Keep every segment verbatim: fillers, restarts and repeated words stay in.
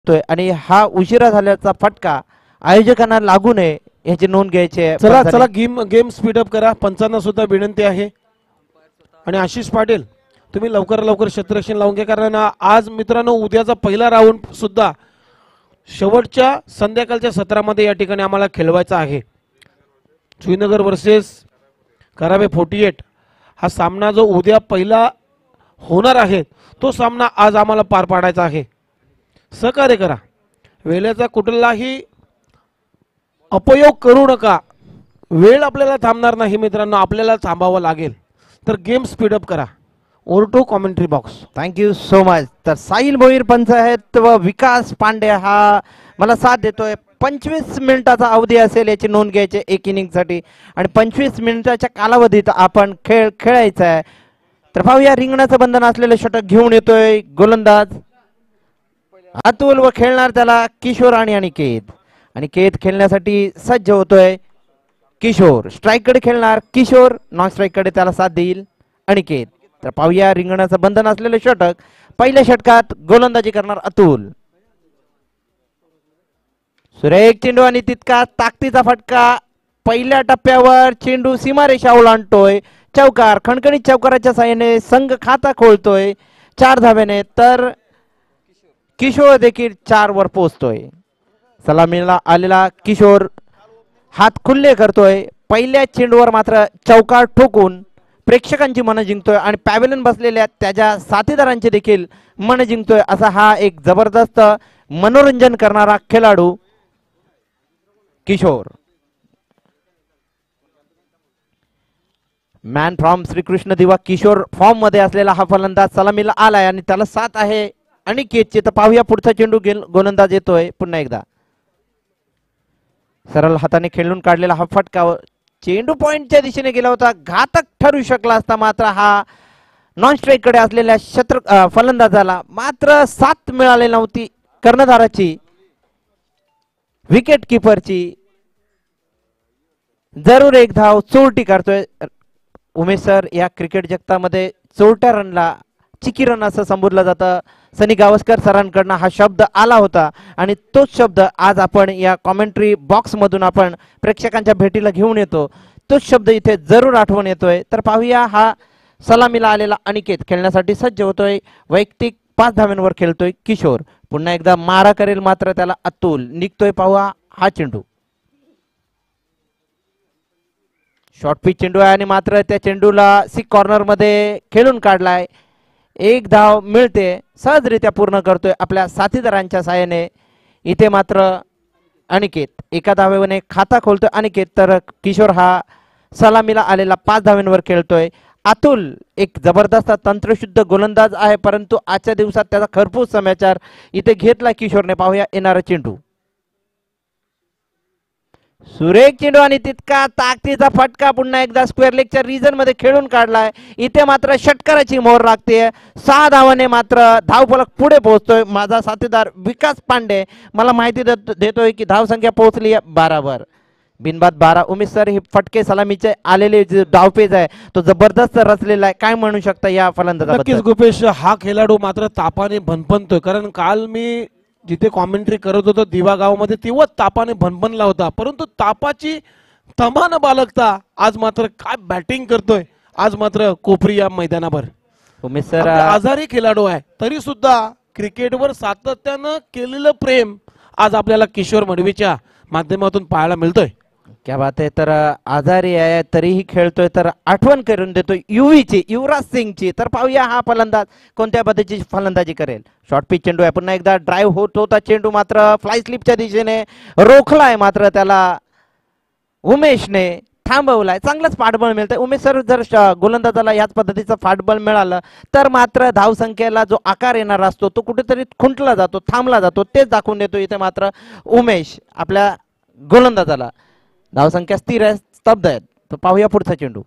आणि हा उशिरा झाल्याचा फटका आयोजकांना लागू नये याची नोंद घ्यायची आहे। चला चला गेम गेम स्पीडअप करा, पंचांना सुद्धा विनंती आहे। आणि आशिष पाटील तुम्ही लवकर लवकर क्षेत्ररक्षण लावून घ्या, कारण आज मित्रांनो उद्याचा पहिला राऊंड सुद्धा शेवटच्या संध्याकाळच्या सत्रामध्ये या ठिकाणी आम्हाला खेळवायचा आहे। श्रीनगर वर्सेस करावे अडचाळीस हा सामना जो उद्या पहिला होणार आहे तो सामना आज आम्हाला पार पाडायचा आहे। सहकार्य करा, वेळेचा कुठलाही अपयोग करू नका। वेळ आपल्याला थांबणार नाही मित्रांनो, आपल्याला थांबावं लागेल, तर गेम स्पीडअप करा। Over to commentary box. Thank you so much. तर साहिल भोईर पंच आहेत व विकास पांडे हा मला साथ देतोय। पंचवीस मिनिटाचा अवधी असेल याची नोंद घ्यायची एक इनिंग साठी आणि पंचवीस मिनिटाच्या कालावधीत आपण खेळ खेळायचा आहे। तर पाहूया रिंगणाचं बंधन असलेले षटक घेऊन येतोय गोलंदाज अतुल व खेळणार त्याला किशोर आणि अनिकेत। अनिकेत खेळण्यासाठी सज्ज होतोय किशोर, स्ट्राइक कडे खेळणार किशोर, नॉन स्ट्राइक कडे त्याला साथ देईल अनिकेत। तर पाहूया रिंगणाचं बंधन असलेले षटक, पहिल्या षटकात गोलंदाजी करणार अतुल। सुरेख चेंडू आणि तितका ताकदीचा फटका, पहिल्या टप्प्यावर चेंडू सीमारेषा ओलांडतोय, चौकार, खणखणीत चौकाराच्या साहाय्याने संघ खाता खोलतोय चार धाव्याने। तर किशोर देखील चार वर पोहोचतोय। सलामीला आलेला किशोर हात खुल्ले करतोय, पहिल्या चेंडूवर मात्र चौकार ठोकून प्रेक्षकांची मन जिंकतोय आणि पॅव्हेलियन बसलेल्या त्याच्या साथीदारांचे देखील मन जिंकतोय। असा हा एक जबरदस्त मनोरंजन करणारा खेळाडू किशोर। मॅन फ्रॉम श्रीकृष्ण दिवा किशोर फॉर्म मध्ये असलेला हा फलंदाज सलामीला आलाय आणि त्याला साथ आहे अनिकेतची। तर पाहूया पुढचा चेंडू गोलंदाज येतोय पुन्हा एकदा, सरळ हाताने खेळून काढलेला हा फटका चेंडू पॉइंटच्या दिशेने गेला होता, घातक ठरू शकला असता, मात्र हा नॉन स्ट्राइक कडे असलेल्या शत्र फलंदाजाला मात्र साथ मिळालेली नव्हती कर्णधाराची, विकेट किपरची। जरूर एक धाव चोरटी करतोय उमेश सर। या क्रिकेट जगतामध्ये चोरट्या रनला चिकी रन असं संबोधलं जातं। सनी गावस्कर सरांकडनं हा शब्द आला होता आणि तोच शब्द आज आपण या कॉमेंट्री बॉक्स मधून आपण प्रेक्षकांच्या भेटीला घेऊन येतो, तोच शब्द इथे जरूर आठवण येतोय। तर पाहूया हा सलामीला आलेला अनिकेत खेळण्यासाठी सज्ज होतोय, वैयक्तिक पाच धाव्यांवर खेळतोय किशोर। पुन्हा एकदा मारा करेल मात्र त्याला अतुल निघतोय। पाहूया हा चेंडू, शॉर्ट पिच चेंडू आहे आणि मात्र त्या चेंडूला सिक कॉर्नर मध्ये खेळून काढलाय। एक धाव मिळते, सहजरित्या पूर्ण करतोय आपल्या साथीदारांच्या साहाय्याने। इथे मात्र अनिकेत एका धावेने खाता खोलतोय अनिकेत, तर किशोर हा सलामीला आलेला पाच धाव्यांवर खेळतोय। अतुल एक जबरदस्त तंत्रशुद्ध गोलंदाज आहे, परंतु आजच्या दिवसात त्याचा खरपूस समाचार इथे घेतला किशोरने। पाहूया येणारा चेंडू, सुरेख चेंडू आणि तितका ताकदीचा फटका पुन्हा एकदा स्क्वेअर लेगच्या रिजन मध्ये खेळून काढलाय। इथे मात्र षटकाराची मोहर लागते, सहा धावाने मात्र धावफलक पुढे पोहोचतोय माझा साथीदार विकास पांडे। मला माहिती देतोय की धावसंख्या पोहोचली बारावर, बिनबाद बारा। उमेश सर हे फटके सलामीचे आलेले जे धावपेज आहे तो जबरदस्त रचलेला आहे, काय म्हणू शकता या फलंदाजाबद्दल? नक्कीच गुपेश, हा खेळाडू मात्र तापाने भनभनतोय, कारण काल मी जिथे कॉमेंट्री करत होतो दिवा गावामध्ये तेव्हा तापाने भनभनला होता, परंतु तापाची तमा न बाळगता आज मात्र काय बॅटिंग करतोय। आज मात्र कोपरी या मैदानावर उमेश सर आजारी खेळाडू आहे तरी सुद्धा क्रिकेटवर सातत्यानं केलेलं प्रेम आज आपल्याला किशोर मडवीच्या माध्यमातून पाहायला मिळतोय। क्या बात आहे। तर आजारी आहे तरीही खेळतोय, तर आठवण करून देतोय युवीची, युवराज सिंगची। तर पाहूया हा फलंदाज कोणत्या पद्धतीची फलंदाजी करेल। शॉर्ट पिच चेंडू आहे, पुन्हा एकदा ड्राईव्ह होत होता चेंडू मात्र फ्लाय स्लिपच्या दिशेने रोखलाय, मात्र त्याला उमेशने थांबवलाय। चांगलंच पाठबळ मिळतंय उमेश सर। जर गोलंदाजाला याच पद्धतीचं पाठबळ मिळालं तर मात्र धावसंख्येला जो आकार येणार असतो तो कुठेतरी खुंटला जातो, थांबला जातो, तेच दाखवून देतो इथे मात्र उमेश आपल्या गोलंदाजाला। धावसंख्या स्थिर आहे, स्तब्ध आहेत। तर पाहूया पुढचा चेंडू,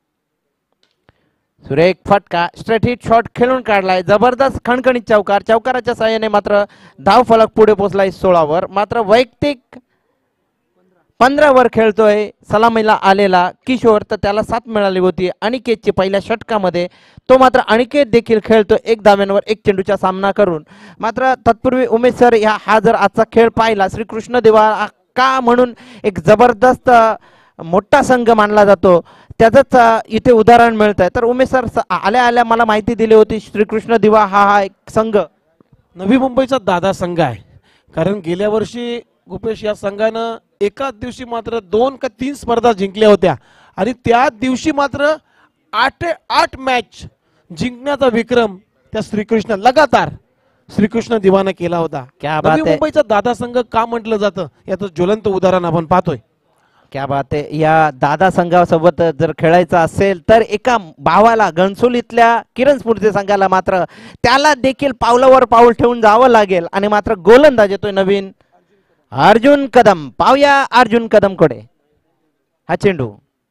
सुरेख फटका, स्ट्रेट हिट शॉट खेळून काढलाय, जबरदस्त खणखणीत चौकार, चौकाराच्या साहाय्याने मात्र धाव फलक पुढे पोहोचलाय सोळावर। मात्र वैयक्तिक पंधरा वर खेळतोय सलामीला आलेला किशोर, तर त्याला साथ मिळाली होती अनिकेतची पहिल्या षटकामध्ये. तो मात्र अनिकेत देखील खेळतो एक धाव्यांवर एक चेंडूचा सामना करून. मात्र तत्पूर्वी उमेश सर ह्या हा जर आजचा खेळ पाहिला, श्रीकृष्ण देवा का म्हणून एक जबरदस्त मोठा संघ मानला जातो त्याचंच इथे उदाहरण मिळत आहे. तर उमेश सर आल्या आल्या मला माहिती दिली होती श्रीकृष्ण दिवा हा हा एक संघ नवी मुंबईचा दादा संघ आहे. कारण गेल्या वर्षी गुपेश या संघानं एकाच दिवशी मात्र दोन का तीन स्पर्धा जिंकल्या होत्या आणि त्या दिवशी मात्र आठ आठ मॅच जिंकण्याचा विक्रम त्या श्रीकृष्ण लगातार श्रीकृष्ण दिवानं केला होता. क्या नवी बात आहे. मुंबईचा दादा संघ का म्हटलं जातं याचं ज्वलंत उदाहरण आपण पाहतोय. क्या बात आहे. या दादा संघासोबत जर खेळायचं असेल तर एका भावाला घणसोलीतल्या किरण स्फूर्ती संघाला मात्र त्याला देखील पावलावर पाऊल ठेवून जावं लागेल. आणि मात्र गोलंदाज येतोय नवीन अर्जुन कदम. पाहूया अर्जुन कदमकडे. हा चेंडू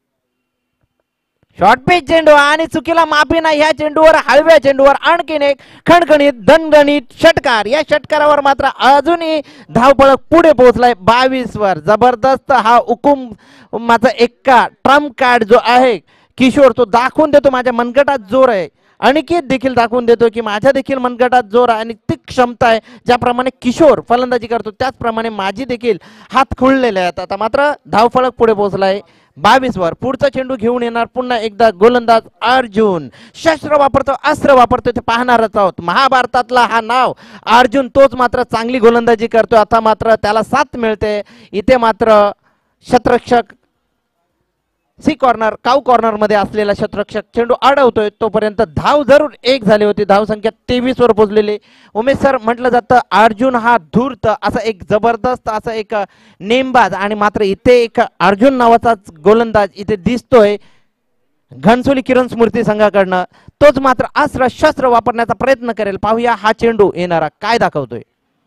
शॉर्ट पिच चेंडू आणि चुकीला माफी नाही. ह्या चेंडूवर हळव्या चेंडूवर आणखीन एक खणखणीत दणदणीत षटकार. या षटकारावर मात्र अजूनही धावपळक पुढे पोहोचलाय बावीस वर. जबरदस्त हा हुकुम माझा एक्का ट्रम्प कार्ड जो आहे किशोर तो दाखवून देतो माझ्या मनगटात जोर आहे. अनिकेत देखील दाखवून देतो की माझ्या देखील मनगटात जोर आहे आणि ती क्षमता आहे. ज्याप्रमाणे किशोर फलंदाजी करतो त्याचप्रमाणे माझी देखील हात खुळलेले आहेत. आता मात्र धावफलक पुढे पोहोचलाय बावीस वर. पुढचा चेंडू घेऊन येणार पुन्हा एकदा गोलंदाज अर्जुन. शस्त्र वापरतो अस्त्र वापरतो ते पाहणारच आहोत. महाभारतातला हा नाव अर्जुन तोच मात्र चांगली गोलंदाजी करतो. आता मात्र त्याला साथ मिळते. इथे मात्र शतरक्षक सी कॉर्नर काऊ कॉर्नर मध्ये असलेला शतरक्षक चेंडू अडवतोय. तोपर्यंत धाव जरूर एक झाली होती. धाव संख्या तेवीस वर पोहोचलेली. उमेश सर म्हटलं जातं अर्जुन हा धूर्त असा एक जबरदस्त असा एक नेमबाज आणि मात्र इथे एक अर्जुन नावाचा गोलंदाज इथे दिसतोय घणसोली किरण स्मृती संघाकडनं. तोच मात्र अस्त्र शस्त्र वापरण्याचा प्रयत्न करेल. पाहूया हा चेंडू येणारा काय दाखवतोय.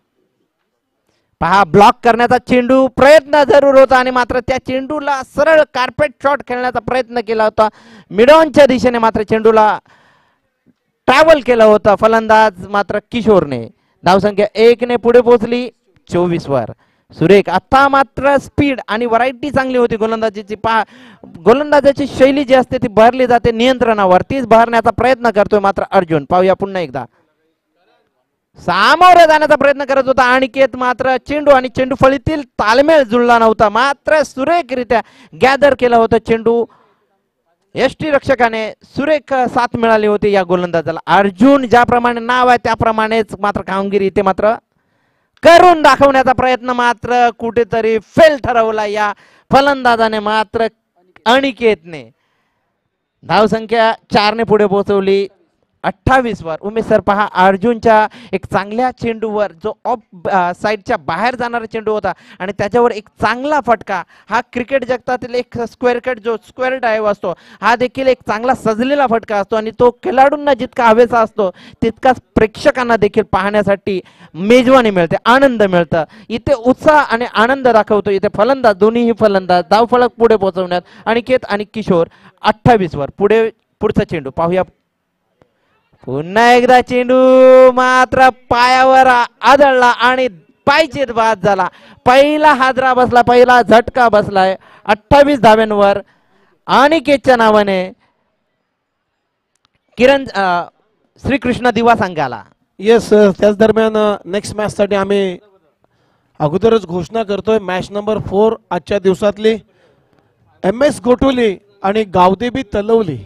पहा ब्लॉक करण्याचा चेंडू प्रयत्न जरूर होता आणि मात्र त्या चेंडूला सरळ कार्पेट शॉट खेळण्याचा प्रयत्न केला होता. मिडॉनच्या दिशेने मात्र चेंडूला ट्रॅव्हल केलं होतं फलंदाज मात्र किशोरने. धावसंख्या एक ने पुढे पोहोचली चोवीस वर. सुरेख आता मात्र स्पीड आणि व्हरायटी चांगली होती गोलंदाजीची. पहा गोलंदाजाची शैली जी असते ती भरली जाते नियंत्रणावर. तीच भरण्याचा प्रयत्न करतोय मात्र अर्जुन. पाहूया पुन्हा एकदा. सामोरे जाण्याचा प्रयत्न करत होता अनिकेत. मात्र चेंडू आणि चेंडू फळीतील तालमेळ जुळला नव्हता. मात्र सुरेखरित्या गॅदर केला होता चेंडू. यष्टी रक्षकाने सुरेख साथ मिळाली होती या गोलंदाजाला. अर्जुन ज्याप्रमाणे नाव आहे त्याप्रमाणेच मात्र कामगिरी इथे मात्र करून दाखवण्याचा प्रयत्न मात्र कुठेतरी फेल ठरवला या फलंदाजाने मात्र अनिकेतने. धावसंख्या चार ने पुढे पोहोचवली अठ्ठावीस वर. उमेश सर पहा अर्जुनच्या एक चांगल्या चेंडूवर जो ऑफ साईडच्या बाहेर जाणारा चेंडू होता आणि त्याच्यावर एक चांगला फटका. हा क्रिकेट जगतातील एक स्क्वेअर कट जो स्क्वेअर डायव असतो हा देखील एक चांगला सजलेला फटका असतो आणि तो खेळाडूंना जितका हवेचा असतो तितकाच प्रेक्षकांना देखील पाहण्यासाठी मेजवानी मिळते आनंद मिळतं. इथे उत्साह आणि आनंद दाखवतो इथे फलंदाज दोन्हीही फलंदाज. धावफलक पुढे पोहोचवण्यात अनिकेत आणि किशोर. अठ्ठावीस वर पुढे पुढचा चेंडू पाहूया. पुन्हा एकदा चेंडू मात्र पायावर आदळला आणि पायचेत बाद झाला. पहिला हादरा बसला पहिला झटका बसलाय. अठ्ठावीस धाव्यांवर अनिकेतच्या नावाने किरण श्रीकृष्ण दिवा संघाला. येस त्याच दरम्यान नेक्स्ट मॅच साठी आम्ही अगोदरच घोषणा करतोय. मॅच नंबर फोर आजच्या दिवसातली एम एस गोटोली आणि गावदेवी तलवली.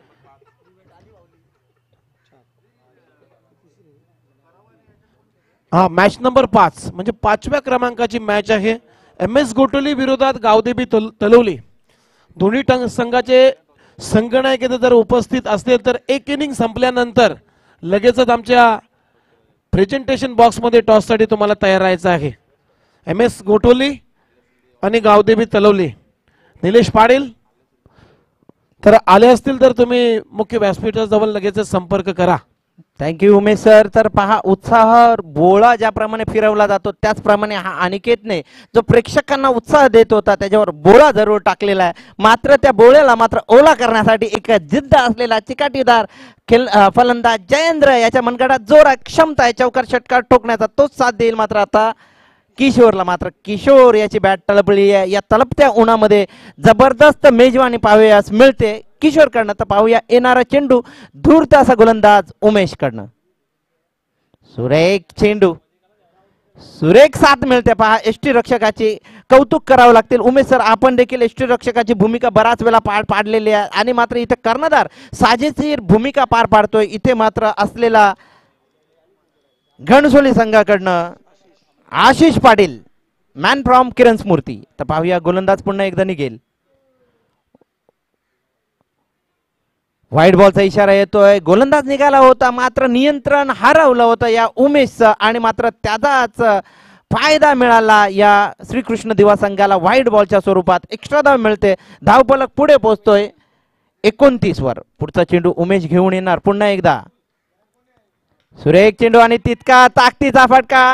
हा मॅच नंबर पाच म्हणजे पाचव्या क्रमांकाची मॅच आहे. एम एस गोटोली विरोधात गावदेवी तलवली. दोन्ही संघाचे संघनायक जर उपस्थित असतील तर एक इनिंग संपल्यानंतर लगेचच आमच्या प्रेझेंटेशन बॉक्स मध्ये टॉस साठी तुम्हाला तयार राहायचं आहे. एम एस गोटोली आणि गावदेवी तलवली. निलेश पाटील तर आले असतील तर तुम्ही मुख्य व्यासपीठाजवळ लगेच संपर्क करा. Thank you Umesh sir. तर पहा उत्साह बोळा ज्याप्रमाणे फिरवला जातो त्याचप्रमाणे हा अनिकेतने जो प्रेक्षकांना उत्साह देत होता त्याच्यावर बोळा जरूर टाकलेला आहे. मात्र त्या बोळ्याला मात्र ओला करण्यासाठी एक जिद्द असलेला चिकाटीदार खेळ फलंदाज जयेंद्र याच्या मनगटात जोर आहे क्षमता आहे चौकार षटकार ठोकण्याचा तोच साथ देईल. मात्र आता किशोरला मात्र किशोर याची बॅट तळपली आहे. या तळपत्या उन्हामध्ये जबरदस्त मेजवानी पाहावयास मिळते किशोरकडनं. तर पाहूया येणारा चेंडू धूर्त असा गोलंदाज उमेशकडनं. सुरेख चेंडू, सुरेख साथ मिळते. पहा एसटी रक्षकाची कौतुक करावं लागतील. उमेश सर आपण देखील एसटी रक्षकाची भूमिका बराच वेळा पार पाडलेली आहे आणि मात्र इथे कर्णधार साजेशीर भूमिका पार पाडतोय. इथे मात्र असलेला घणसोली संघाकडनं आशिष पाटील, मॅन फ्रॉम किरण स्मूर्ती. तर पाहूया गोलंदाज पुन्हा एकदा निघेल. व्हाईट बॉलचा इशारा येतोय. गोलंदाज निघाला होता मात्र नियंत्रण हरवलं होतं या उमेशचं आणि मात्र त्याचाच फायदा मिळाला या श्रीकृष्ण दिवा संघाला. व्हाईट बॉलच्या स्वरूपात एक्स्ट्रा धाव मिळते. धावफलक पुढे पोहोचतोय एकोणतीस वर. पुढचा चेंडू उमेश घेऊन येणार पुन्हा एकदा. सुरेख चेंडू आणि तितका ताकदीचा फटका,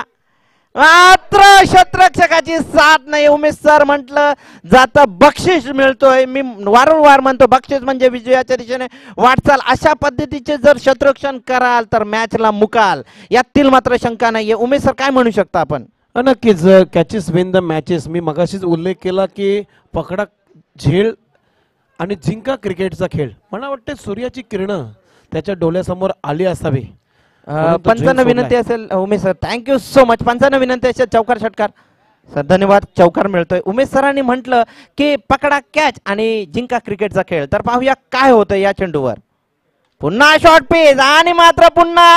मात्र क्षेत्ररक्षकाची साथ नाही. उमेश सर म्हटलं जातं बक्षीस मिळतोय. मी वारंवार म्हणतो बक्षीस म्हणजे विजयाच्या दिशेने वाटचाल. अशा पद्धतीचे जर क्षेत्ररक्षण कराल तर मॅचला मुकाल, यातील मात्र शंका नाहीये. उमेश सर काय म्हणू शकता आपण? नक्कीच कॅचेस विन द मॅचेस. मी मगाशीच उल्लेख केला की पकडा झेल आणि जिंका क्रिकेटचा खेळ. मला वाटते सूर्याची किरणं त्याच्या डोळ्यासमोर आली असावी. पंचांना विनंती असेल Umesh sir. Thank you so much. पंचांना विनंती असेल चौकार षटकार. सर धन्यवाद. चौकार मिळतोय. उमेश सरांनी म्हटलं की पकडा कॅच आणि जिंका क्रिकेटचा खेळ. तर पाहूया काय होतं या चेंडूवर. पुन्हा शॉर्ट पेज आणि मात्र पुन्हा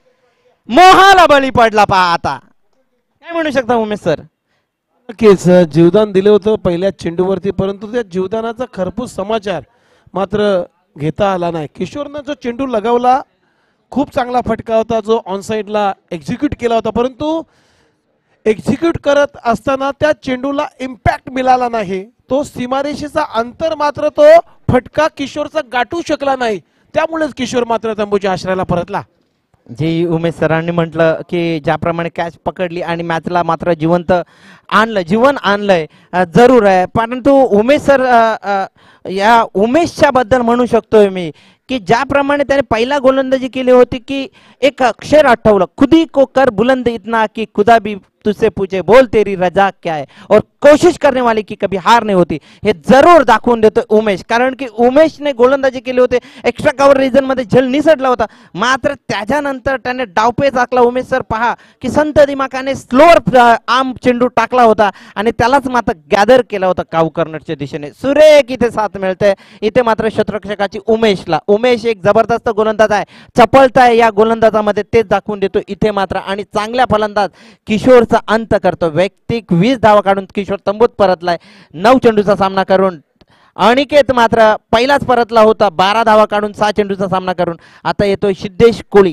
मोहाला बळी पडला. पहा आता काय म्हणू शकता उमेश सर? नक्कीच जीवदान दिले होतं पहिल्या चेंडूवरती, परंतु त्या जीवदानाचा खरपूस समाचार मात्र घेता आला नाही. किशोरनं जो चेंडू लगावला खूप चांगला फटका होता जो ऑन साइडला एक्झिक्यूट केला होता, परंतु एक्झिक्यूट करत असताना त्या चेंडूला इम्पॅक्ट मिळाला नाही. तो सीमारेषेचा अंतर मात्र तो फटका किशोरचा गाठू शकला नाही. त्यामुळेच किशोर मात्र तंबूच्या आश्रयाला परतला. जी उमेश सरांनी म्हटलं की ज्याप्रमाणे कॅच पकडली आणि मॅचला मात्र जिवंत आणलं, जीवन आणलंय जरूर आहे. परंतु उमेश सर या उमेशच्या बद्दल म्हणू शकतोय मी की ज्याप्रमाणे त्याने पहिला गोलंदाजी केली होती की एक अक्षर आठवलं, खुदी को कर बुलंद इतना कि खुदा भी तुझसे पूछे बोल तेरी रजा क्या है, और कोशिश करने वाले की कभी हार नहीं होती. हे जरूर दाखवून देतो उमेश. कारण की उमेशने गोलंदाजी केली होती, एक्स्ट्रा कव्हर रिजन मध्ये झेल निसटला होता, मात्र त्याच्यानंतर त्याने डावपेच आखला. उमेश सर पहा की संत दिमाखाने स्लोअर आर्म चेंडू टाकला होता आणि त्यालाच मात्र गॅदर केला होता काऊ कर्नरच्या दिशेने. सुरेख इथे साथ मिळते. इथे मात्र क्षेत्ररक्षकाची उमेशला. उमेश एक जबरदस्त गोलंदाज आहे, चपळता आहे या गोलंदाजामध्ये, तेच दाखवून देतो इथे मात्र. आणि चांगल्या फलंदाज किशोरचा अंत करतो. वैयक्तिक वीस धावा काढून किशोर तंबूत परतलाय. नऊ चेंडूचा सामना करून अनिकेत मात्र पहिलाच परतला होता, बारा धावा काढून सहा चेंडूचा सामना करून. आता येतोय सिद्धेश कोळी,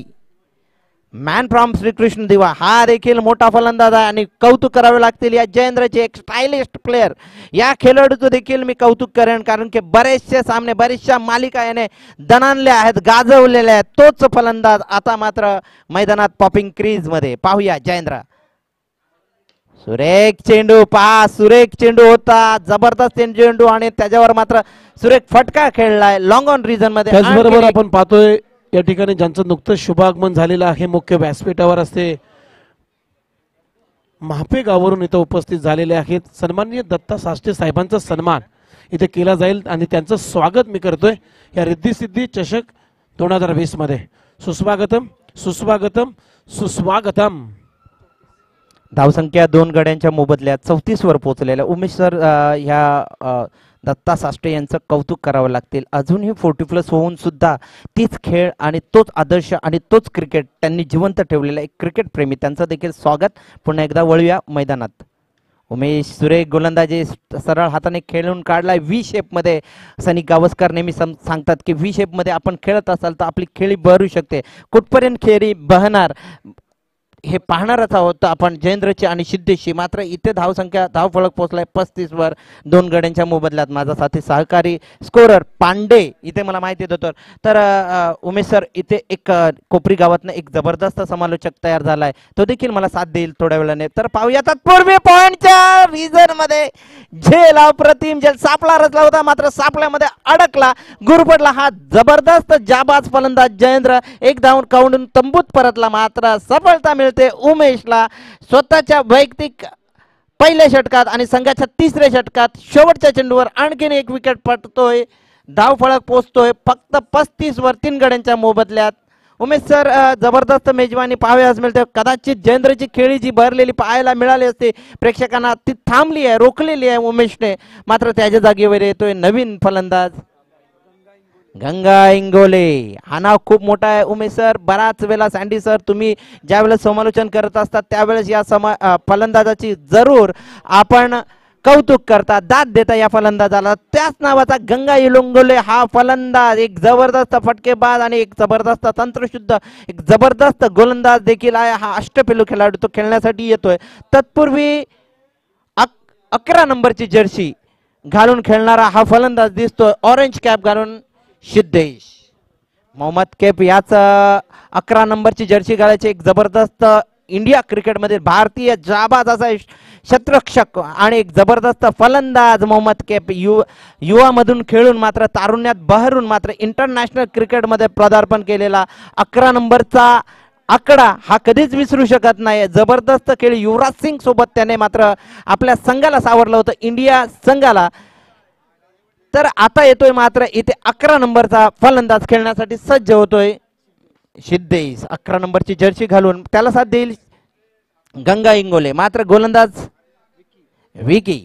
मॅन फ्रॉम श्रीकृष्ण दिवा. हा देखील मोठा फलंदाज आहे आणि कौतुक करावे लागतील या जयेंद्रचे, एक स्टायलिस्ट प्लेयर. या खेळाडूचं देखील मी कौतुक करेन कारण की बरेचसे सामने, बरेचशा मालिका याने दणाणल्या आहेत, गाजवलेल्या आहेत. तोच फलंदाज आता मात्र मैदानात पॉपिंग क्रीज मध्ये. पाहूया जयेंद्र. सुरेख चेंडू, पहा सुरेख चेंडू होता, जबरदस्त चेंडू आणि त्याच्यावर मात्र सुरेख फटका खेळलाय लॉंग ऑन रिजन मध्ये. त्याचबरोबर आपण पाहतोय या ठिकाणी ज्यांचं नुकतंच शुभागमन झालेलं आहे मुख्य व्यासपीठावर असते महापे गावावरून इथं उपस्थित झालेले आहेत. सन्माननीय दत्ता साष्टे साहेबांचा सन्मान इथे केला जाईल आणि त्यांचं स्वागत मी करतोय या रिद्धी सिद्धी चषक दोन हजार वीस मध्ये. सुस्वागतम सुस्वागतम सुस्वागतम. धावसंख्या दोन गड्यांच्या मोबदल्यात चौतीस वर पोहोचलेल्या उमेश सर ह्या दत्ता साष्टे यांचं कौतुक करावं लागतील. अजूनही फोर्टी प्लस होऊन सुद्धा तीच खेळ आणि तोच आदर्श आणि तोच क्रिकेट त्यांनी जिवंत ठेवलेला एक क्रिकेट प्रेमी, त्यांचं देखील स्वागत. पुन्हा एकदा वळूया मैदानात. उमेश सुरेख गोलंदाजी सरळ हाताने खेळून काढलाय व्ही शेप मध्ये. सनी गावस्कर नेहमी सांगतात की व्ही शेप मध्ये आपण खेळत असाल तर आपली खेळी बहरू शकते. कुठपर्यंत खेळी बहणार हे पाहणारच आहोत आपण जयेंद्रची आणि सिद्धेशची. मात्र इथे धावसंख्या धावफलक पोहोचलाय पस्तीस वर दोन गड्यांच्या मोबदल्यात. माझा साथी सहकारी स्कोरर पांडे इथे मला माहिती देतो. तर उमेश सर इथे एक कोपरी गावातनं एक जबरदस्त समालोचक तयार झालाय, तो देखील मला साथ देईल थोड्या वेळाने. तर पाहूया तत्पूर्वी पॉइंटच्या रिझन मध्ये झेल, अप्रतिम झेल. सापळा रचला होता मात्र सापळ्यामध्ये अडकला, गुरफटला. हा जबरदस्त जाबाज फलंदाज जयेंद्र एक धावून काढून तंबूत परतला, मात्र सफलता मिळते उमेशला. स्वतःच्या वैयक्तिक पहिल्या षटकात आणि संघाच्या तिसऱ्या षटकात शेवटच्या चेंडूवर आणखीन एक विकेट पडतोय, धाव फळक पोहोचतोय फक्त पस्तीस वर तीन गड्यांच्या मोबदल्यात. उमेश सर, जबरदस्त मेजवानी पाहावयास मिळते. कदाचित जयेंद्रची खेळी जी भरलेली पाहायला मिळाली असते प्रेक्षकांना, ती थांबली आहे, रोखलेली आहे उमेशने. मात्र त्याच्या जागेवर येतोय नवीन फलंदाज गंगा इंगोले. हा नाव खूप मोठा आहे उमेश सर. बराच वेळा सँडी सर तुम्ही ज्यावेळेस समालोचन करत असतात त्यावेळेस या समा फलंदाजाची जरूर आपण कौतुक करता, दाद देता या फलंदाजाला. त्याच नावाचा गंगा इंगोले हा फलंदाज एक जबरदस्त फटकेबाज आणि एक जबरदस्त तंत्रशुद्ध एक जबरदस्त गोलंदाज देखील आहे. हा अष्टपैलू खेळाडू तो खेळण्यासाठी येतोय. तत्पूर्वी अक अकरा नंबरची जर्सी घालून खेळणारा हा फलंदाज दिसतोय, ऑरेंज कॅप घालून सिद्धेश मोहम्मद कैफ. याच अकरा नंबरची जर्सी घालायची एक जबरदस्त इंडिया क्रिकेटमध्ये भारतीय जाबाज असा शतरक्षक आणि एक जबरदस्त फलंदाज मोहम्मद कैफ. यु युवामधून खेळून मात्र तारुण्यात बहरून मात्र इंटरनॅशनल क्रिकेटमध्ये पदार्पण केलेला अकरा नंबरचा आकडा हा कधीच विसरू शकत नाही. जबरदस्त खेळ युवराज सिंग सोबत त्याने मात्र आपल्या संघाला सावरलं होतं, इंडिया संघाला. तर आता येतोय मात्र इथे अकरा नंबरचा फलंदाज खेळण्यासाठी सज्ज होतोय सिद्धेश. अकरा नंबरची जर्सी घालून त्याला साथ देईल गंगा इंगोले. मात्र गोलंदाज विकी.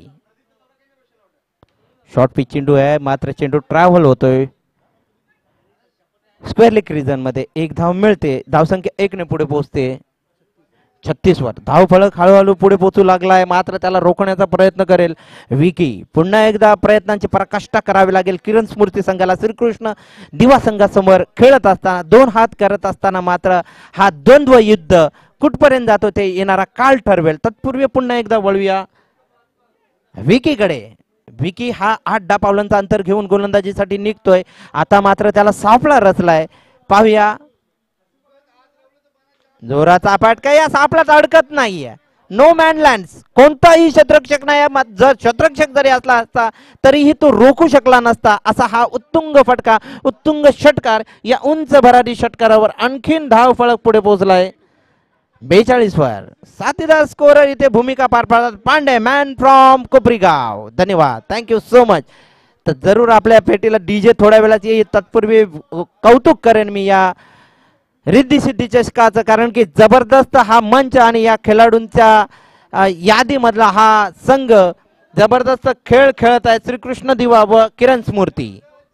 शॉर्ट पिच चेंडू आहे, मात्र चेंडू ट्रॅव्हल होतोय स्क्वेअर लेग रिजन मध्ये. एक धाव मिळते, धावसंख्या एक ने पुढे पोहोचते छत्तीस वर. धाव फलक हळूहळू पुढे पोहोचू लागलाय, मात्र त्याला रोखण्याचा प्रयत्न करेल विकी. पुन्हा एकदा प्रयत्नांची पराकाष्ठा करावी लागेल किरण स्मृती संघाला. श्रीकृष्ण दिवा संघासमोर खेळत असताना दोन हात करत असताना मात्र हा द्वंद्व युद्ध कुठपर्यंत जातो ते येणारा काळ ठरवेल. तत्पूर्वी पुन्हा एकदा वळूया विकीकडे. विकी हा आठ दहा पावलांचा अंतर घेऊन गोलंदाजीसाठी निघतोय. आता मात्र त्याला सापळा रचलाय, पाहूया. जोराचा फटका या सापळात अडकत नाहीये. No man lands. कोणताही शतरक्षक नाही, जर शतरक्षक जरी असला असता तरीही तो रोखू शकला नसता असा हा उत्तुंग फटका, उत्तुंग षटकार. या उंच भरारी षटकारावर आणखीन धाव फळक पुढे पोहोचलाय बेचाळीस वर. साथीदार स्कोरर इथे भूमिका पार पाडतात पांडे, मॅन फ्रॉम कोपरीगाव. धन्यवाद, थँक्यू सो मच. तर जरूर आपल्या पेटीला डीजे थोड्या वेळात येईल. तत्पूर्वी कौतुक करेन मी या रिद्धी सिद्धी चषकाचं, कारण की जबरदस्त हा मंच आणि या खेळाडूंच्या यादीमधला हा संघ जबरदस्त खेळ खेळत आहे. श्रीकृष्ण दिवा व किरण स्मृती.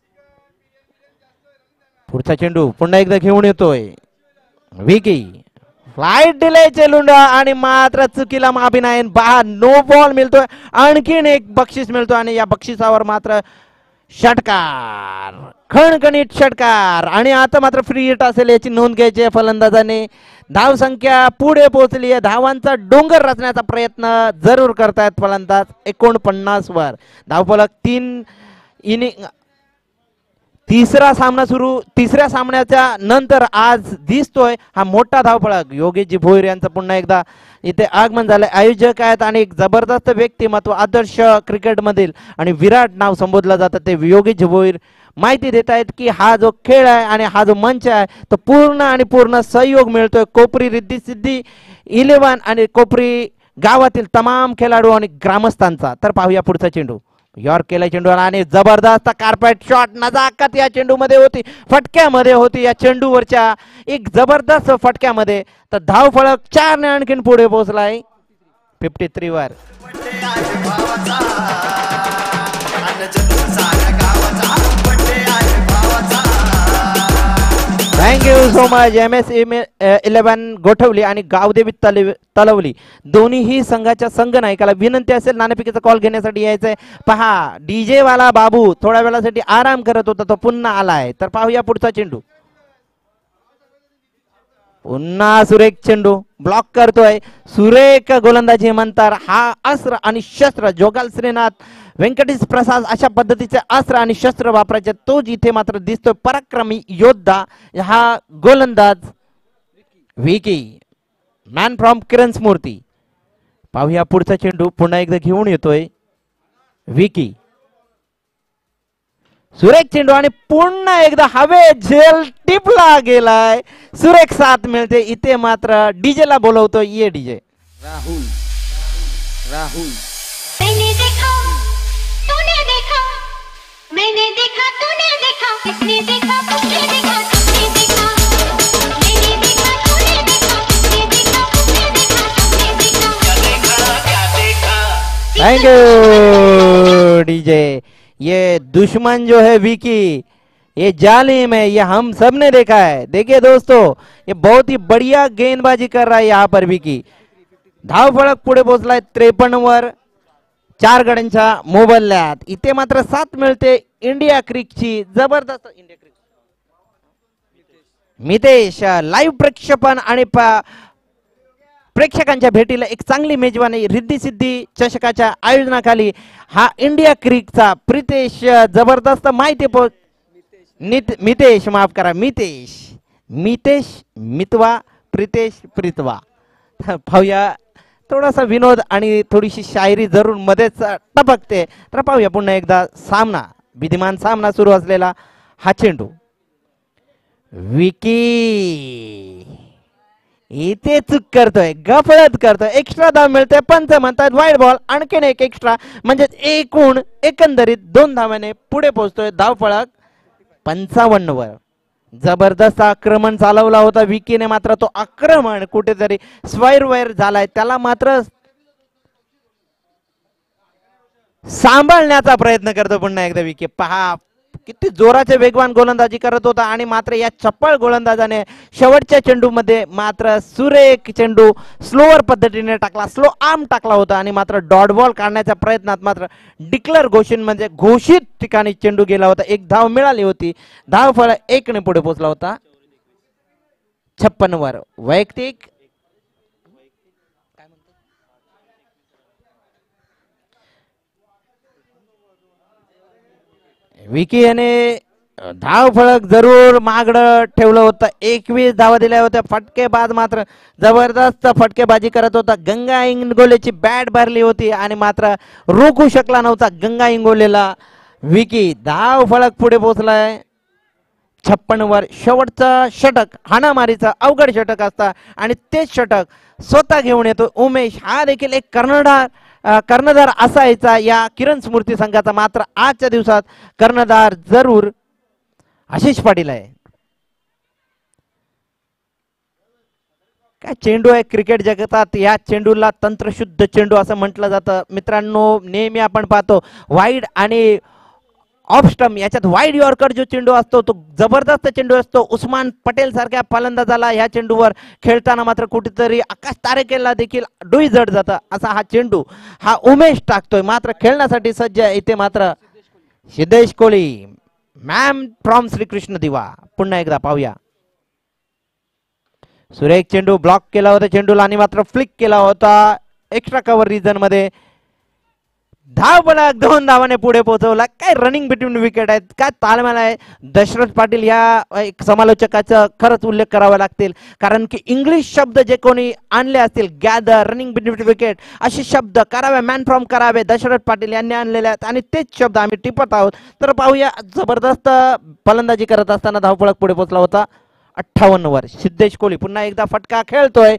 पुढचा चेंडू पुन्हा एकदा घेऊन येतोय विकी. फ्लाइट डिले चेलुंडा आणि मात्र चुकीला माफी नाही. बहा नो बॉल मिळतोय, आणखीन एक बक्षीस मिळतो आणि या बक्षिसावर मात्र षटकार, खणखणीत षटकार. आणि आता मात्र फ्री हिट असेल याची नोंद घ्यायची आहे फलंदाजाने. धाव संख्या पुढे पोहोचली आहे, धावांचा डोंगर रचण्याचा प्रयत्न जरूर करतायत फलंदाज. एकोणपन्नास वर धावफलक. तीन इनिंग तिसरा सामना सुरू, तिसऱ्या सामन्याच्या नंतर आज दिसतोय हा मोठा धावफलक. योगेशजी भोईर यांचं पुन्हा एकदा इथे आगमन झालंय. आयोजक आहेत आणि एक जबरदस्त व्यक्तिमत्व आदर्श क्रिकेट मधील आणि विराट नाव संबोधलं जातं ते योगेश भोईर माहिती देत आहेत की हा जो खेळ आहे आणि हा जो मंच आहे तो पूर्ण आणि पूर्ण सहयोग मिळतोय कोपरी रिद्धी सिद्धी इलेव्हन आणि कोपरी गावातील तमाम खेळाडू आणि ग्रामस्थांचा. तर पाहूया पुढचा चेंडू. यॉर्क केला चेंडू आणि जबरदस्त कार्पेट शॉट नजाकत या चेंडू मध्ये होती, फटक्यामध्ये होती. या चेंडूवरच्या एक जबरदस्त फटक्यामध्ये तर धाव फळक चार ने आणखीन पुढे पोहोचलाय फिफ्टी थ्री वर. Thank you so much. M S eleven Gothavli आणि गावदेवी तलवली दोन्हीही संघाच्या संघ नायकाला विनंती असेल नाणेफेकीचा कॉल घेण्यासाठी यायचंय. पहा डीजे वाला बाबू थोड्या वेळासाठी आराम करत होता, तो पुन्हा आलाय. तर पाहूया पुढचा चेंडू. पुन्हा सुरेख चेंडू ब्लॉक करतोय. सुरेख गोलंदाजी म्हणतात. हा अस्त्र आणि शस्त्र जोगाल श्रीनाथ व्यंकटेश प्रसाद अशा पद्धतीचे अस्त्र आणि शस्त्र वापरायचे तो जिथे मात्र दिसतोय पराक्रमी योद्धा हा गोलंदाज विकी, मॅन फ्रॉम किरण स्मृती. पाहूया पुढचा चेंडू पुन्हा एकदा घेऊन येतोय विकी. सुरेख चेंडू आणि पुन्हा एकदा हवे झेल टिपला गेलाय. सुरेख साथ मिळते. इथे मात्र डीजे ला बोलवतो. ये डीजे. राहुल राहुल मैंने देखा तूने देखा मैंने देखा तूने देखा किसने देखा तुमने देखा तुमने देखा मैंने देखा तूने देखा किसने देखा तुमने देखा तुमने देखा क्या देखा क्या देखा। Thank you DJ. ये दुश्मन जो है विकी, ये जालिम है, ये हम सब ने देखा है। देखिए दोस्तों, ये बहुत ही बढ़िया गेंदबाजी कर रहा है यहाँ पर विकी। धाव फळक पुढे पोहोचलाय त्रेपन्न वर चार गड्यांच्या मोबदल्यात। इथे मात्र सात मिळते इंडिया क्रिकची जबरदस्त। इंडिया क्रिक मितेश लाईव्ह प्रक्षेपण आणि प्रेक्षकांच्या भेटीला एक चांगली मेजवानी रिद्धी सिद्धी चषकाच्या आयोजनाखाली हा इंडिया क्रिकचा प्रितेश जबरदस्त माहिती पो नित मितेश माफ करा मितेश मितेश मितवा प्रितेश प्रितवा। पाहूया थोडासा विनोद आणि थोडीशी शायरी जरूर मध्येच टपकते। तर पाहूया पुन्हा एकदा सामना, विद्यमान सामना सुरू असलेला हा चेंडू। विकी इथे चूक करतोय, गफलत करतोय, एक्स्ट्रा धाव मिळते। पंच म्हणतात वाईड बॉल, आणखीन एक एक्स्ट्रा म्हणजे एकूण एकंदरीत दोन धावाने पुढे पोहोचतोय धाव फळक पंचावन्न वर। जबरदस्त आक्रमण चालवला होता विकीने, मात्र तो आक्रमण कुठेतरी स्वैरवैर झालाय, त्याला मात्र सांभाळण्याचा प्रयत्न करतो पुन्हा एकदा विकी। पहा किती जोराचे वेगवान गोलंदाजी करत होता आणि मात्र या चप्पळ गोलंदाजाने शेवटच्या चेंडू मध्ये मात्र सुरेख चेंडू स्लोअर पद्धतीने टाकला, स्लो आर्म टाकला होता आणि मात्र डॉट बॉल काढण्याच्या प्रयत्नात मात्र डिक्लेअर घोषण म्हणजे घोषित ठिकाणी चेंडू गेला होता। एक धाव मिळाली होती, धाव फळ एक ने पुढे पोहोचला होता छप्पन्न वर। वैयक्तिक विकी याने धाव फळक जरूर मागडं ठेवलं होतं। एकवीस धावा दिल्या होत्या। फटकेबाज मात्र जबरदस्त फटकेबाजी करत होता। गंगा इंगोलेची बॅट भरली होती आणि मात्र रोखू शकला नव्हता गंगा इंगोलेला विकी। धाव फळक पुढे पोहोचलाय छप्पन्न वर। शेवटचा षटक हाणामारीचा अवघड षटक असता आणि तेच षटक स्वतः घेऊन येतो उमेश। हा देखील एक कर्णधार कर्णधार असायचा या किरण स्मृती संघाचा, मात्र आजच्या दिवसात कर्णधार जरूर आशिष पाटील आहे। काय चेंडू आहे क्रिकेट जगतात, या चेंडूला तंत्रशुद्ध चेंडू असं म्हटलं जातं मित्रांनो। नेहमी आपण पाहतो वाईड आणि ऑफ स्टंप याच्यात वाईड यॉर्कर जो चेंडू असतो तो जबरदस्त चेंडू असतो। उस्मान पटेल सारख्या फलंदाजाला या चेंडूवर खेळताना मात्र कुठेतरी आकाश तारेकेला देखील डोई जड जातं असा हा चेंडू हा उमेश टाकतोय। मात्र खेळण्यासाठी सज्ज इथे मात्र सिद्धेश कोहली मॅम फ्रॉम श्रीकृष्ण दिवा। पुन्हा एकदा पाहूया, सुरेख चेंडू ब्लॉक केला होता चेंडूला आणि मात्र फ्लिक केला होता एक्स्ट्रा कव्हर रिजन मध्ये। धाव फलक दोन धावाने पुढे पोहोचवला। काय रनिंग बिटवीन विकेट आहेत, काय ताळमेळ आहे। दशरथ पाटील या एक समालोचकाचा खरंच उल्लेख करावा लागतील, कारण की इंग्लिश शब्द जे कोणी आणले असतील गॅदर, रनिंग बिटवीन विकेट असे शब्द करावे, मॅन फ्रॉम करावे दशरथ पाटील यांनी आणलेले आहेत आणि तेच शब्द आम्ही टिपत आहोत। तर पाहूया, जबरदस्त फलंदाजी करत असताना धाव फलक पुढे पोहोचला होता अठ्ठावन्न वर। सिद्धेश कोहली पुन्हा एकदा फटका खेळतोय,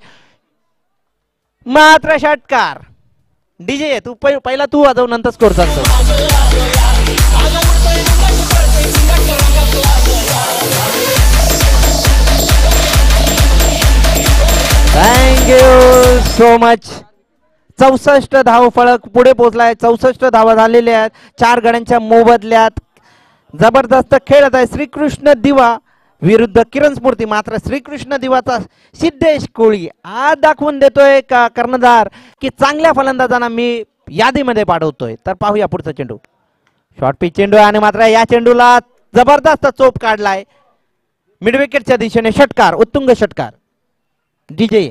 मात्र षटकार। डीजे तू पहिला तू वाजव नंतर स्कोर सांगतो। Thank you so much. चौसष्ट धाव फळक पुढे पोहोचलाय, चौसष्ट धावा झालेल्या आहेत चार गड्यांच्या मोबदल्यात। जबरदस्त खेळत आहे श्रीकृष्ण दिवा विरुद्ध किरण स्मृती। मात्र श्रीकृष्ण दिवाचा सिद्धेश कोहली आज दाखवून देतोय का कर्णधार की चांगल्या फलंदाजांना मी यादीमध्ये पाठवतोय। तर पाहूया पुढचा चेंडू, शॉर्ट पिच चेंडू आणि मात्र या चेंडूला जबरदस्त चोप काढलाय मिड विकेटच्या दिशेने। षटकार, उत्तुंग षटकार। DJ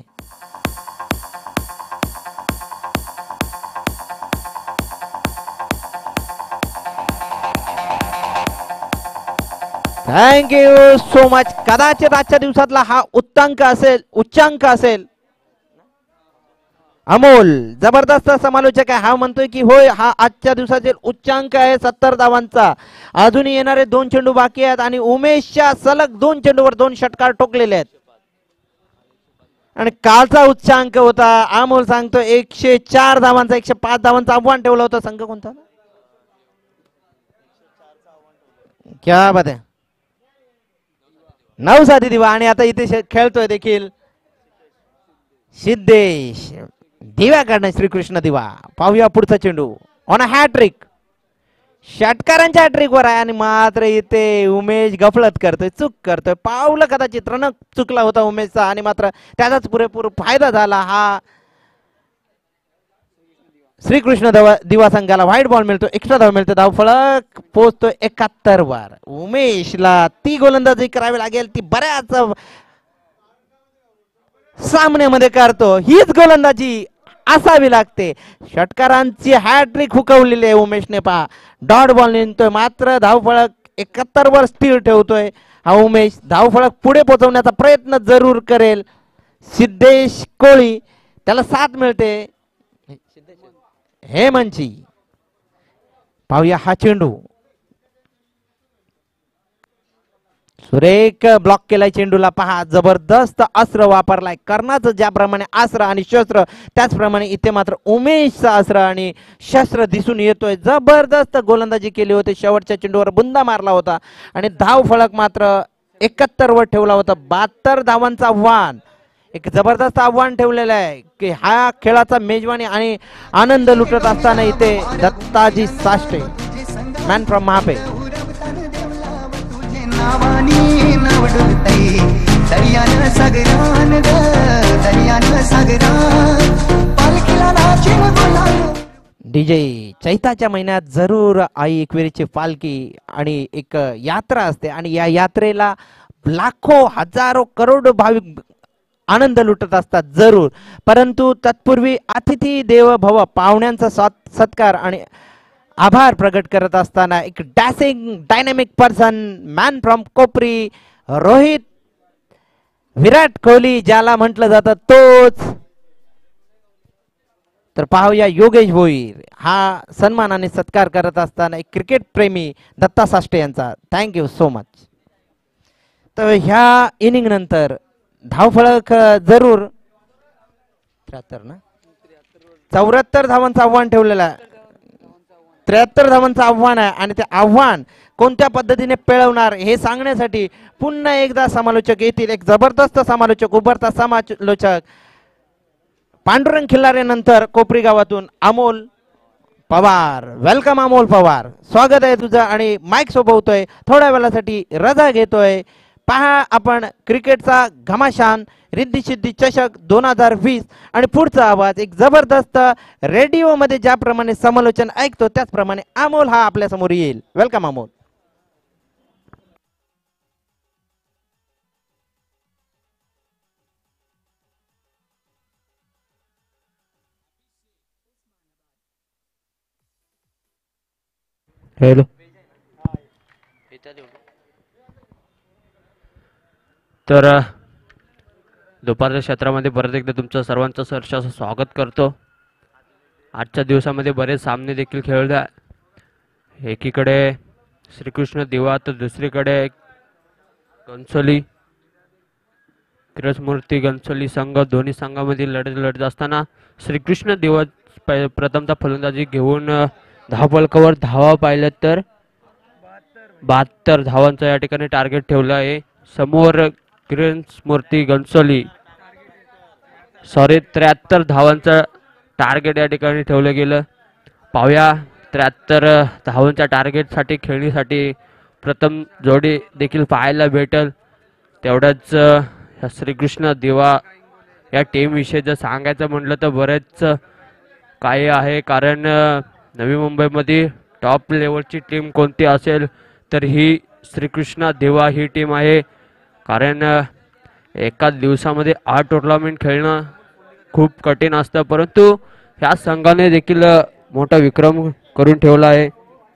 thank you so much. कदाचित आजच्या दिवसातला हा उत्तांक असेल, उच्चांक असेल। अमोल जबरदस्त समालोचक आहे, हा म्हणतोय की होय हा आजच्या दिवसाचे उच्चांक आहे सत्तर धावांचा। अजून येणारे दोन चेंडू बाकी आहेत आणि उमेशच्या सलग दोन चेंडूवर दोन षटकार ठोकलेले आहेत। आणि कालचा उच्चांक होता अमोल सांगतो एकशे चार धावांचा एकशे पाच धावांचं आव्हान ठेवलं होतं. संघ कोणता क्या बात आहे. नऊ साधी दिवा आणि आता इथे खेळतोय देखील सिद्धेश दिव्याकडनं श्रीकृष्ण दिवा. पाहूया पुढचा चेंडू ऑन अ हॅट्रिक. षटकारांच्या हॅट्रिक वर आहे आणि मात्र इथे उमेश गफलत करतोय चूक करतोय. पावलं कदाचित रन चुकला होता उमेशचा आणि मात्र त्याचाच पुरेपूर फायदा झाला. हा श्रीकृष्ण दिवा दिवा संघाला व्हाईट बॉल मिळतो एक्स्ट्रा धाव मिळतो. धाव फलक पोहोचतो एकाहत्तर वर. उमेशला ती गोलंदाजी करावी लागेल ती बऱ्याच सामन्यामध्ये करतो. हीच गोलंदाजी असावी लागते. षटकारांची हॅट्रिक हुकवलेली आहे उमेशने. पहा डॉट बॉल निघतोय मात्र धावफळक एकाहत्तर वर स्थिर ठेवतोय हा उमेश. धावफळक पुढे पोहोचवण्याचा प्रयत्न जरूर करेल सिद्धेश कोळी. त्याला साथ मिळते हेमंची. पाहूया हा चेंडू सुरेख ब्लॉक केलाय चेंडूला. पहा जबरदस्त अस्त्र वापरलाय. कर्णाचं ज्याप्रमाणे अस्त्र आणि शस्त्र त्याचप्रमाणे इथे मात्र उमेशचं अस्त्र आणि शस्त्र दिसून येतोय. जबरदस्त गोलंदाजी केली होती. शेवटच्या चेंडूवर बुंदा मारला होता आणि धाव फलक मात्र एकाहत्तर वर ठेवला होता. बहात्तर धावांचं आव्हान. एक जबरदस्त आव्हान ठेवलेलं आहे की हा खेळाचा मेजवानी आणि आनंद लुटत असताना इथे Dattaji Sashte man from Mahape. DJ चैताच्या महिन्यात जरूर आई एकविरीची पालखी आणि एक यात्रा असते आणि या यात्रेला लाखो हजारो करोडो भाविक आनंद लुटत असतात जरूर. परंतु तत्पूर्वी अतिथी देव भव पाहुण्यांचा सत्कार आणि आभार प्रकट करत असताना एक dashing dynamic person man from Kopari Rohit Virat Kohli ज्याला म्हटलं जातं तोच. तर पाहूया योगेश भोईर हा सन्मान आणि सत्कार करत असताना एक क्रिकेट प्रेमी दत्ता साष्टे यांचा. Thank you so much. तर ह्या इनिंग नंतर धावफलक जरूर त्र्याहत्तर ना चौऱ्याहत्तर धावांचं आव्हान ठेवलेलं आहे. त्र्याहत्तर धावांचं आव्हान आहे आणि ते आव्हान कोणत्या पद्धतीने पिळवणार हे सांगण्यासाठी पुन्हा एकदा समालोचक येतील. एक जबरदस्त समालोचक उभरता समालोचक पांडुरंग खिल्लारेनंतर कोपरी गावातून अमोल पवार. वेलकम अमोल पवार. स्वागत आहे तुझं आणि माईक सोबवतोय थोड्या वेळासाठी रजा घेतोय. पहा आपण क्रिकेटचा घमाशान रिद्धी सिद्धी चषक दोन हजार वीस आणि पुढचा आवाज एक जबरदस्त रेडिओ मध्ये ज्याप्रमाणे समालोचन ऐकतो त्याचप्रमाणे अमोल हा आपल्या समोर येईल. वेलकम अमोल. हॅलो. तर दुपारच्या क्षेत्रामध्ये परत एकदा तुमचं सर्वांचं सहर्ष स्वागत करतो. आजच्या दिवसामध्ये बरेच सामने देखील खेळले. एकीकडे श्रीकृष्ण दिवा तर दुसरीकडे घनसोली किरसमूर्ती घनसोली संघ दोन्ही संघामधील लढत लढत असताना श्रीकृष्ण दिवा प्रथमतः फलंदाजी घेऊन धावफलकावर धावा पाहिल्यात तर बहात्तर धावांचं या ठिकाणी टार्गेट ठेवलं आहे. समोर किरसमूर्ती घनसोली सॉरी त्र्याहत्तर धावांचं टार्गेट या ठिकाणी ठेवलं गेलं. पाहूया त्र्याहत्तर धावांच्या टार्गेटसाठी खेळणीसाठी प्रथम जोडी देखील पाहायला भेटेल. तेवढंच श्रीकृष्ण दिवा या टीमविषयी जर सांगायचं म्हटलं तर बरेच काही आहे. कारण नवी मुंबईमध्ये टॉप लेवलची टीम कोणती असेल तर ही श्रीकृष्ण दिवा ही टीम आहे. कारण एका दिवसामध्ये आठ टुर्नामेंट खेळणं खूप कठीण असतं परंतु ह्या संघाने देखील मोठा विक्रम करून ठेवला आहे.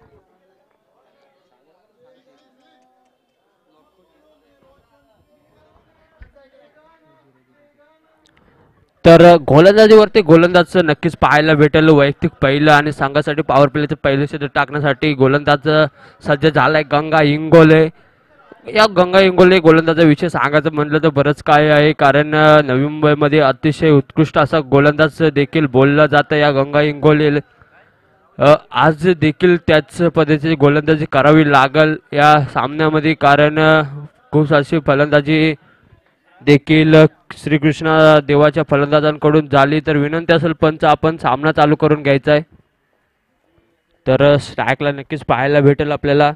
तर गोलंदाजीवरती गोलंदाजचं नक्कीच पाहायला भेटेल. वैयक्तिक पहिलं आणि संघासाठी पॉवर प्लेचं पहिलं क्षेत्र टाकण्यासाठी गोलंदाज सज्ज झालाय गंगा इंगोले. या गंगा इंगोले गोलंदाजा विषय सांगायचं म्हणलं तर बरंच काय आहे, कारण अ, नवी मुंबईमध्ये अतिशय उत्कृष्ट असा गोलंदाज देखील बोलला जातं या गंगा इंगोले. अ, आज देखील त्याच पद्धतीची गोलंदाजी करावी लागल या सामन्यामध्ये, कारण अ, खूप अशी फलंदाजी देखील श्रीकृष्ण देवाच्या फलंदाजांकडून झाली. तर विनंती असेल पंच आपण सामना चालू करून घ्यायचा आहे, तर स्ट्राईकला नक्कीच पाहायला भेटेल आपल्याला.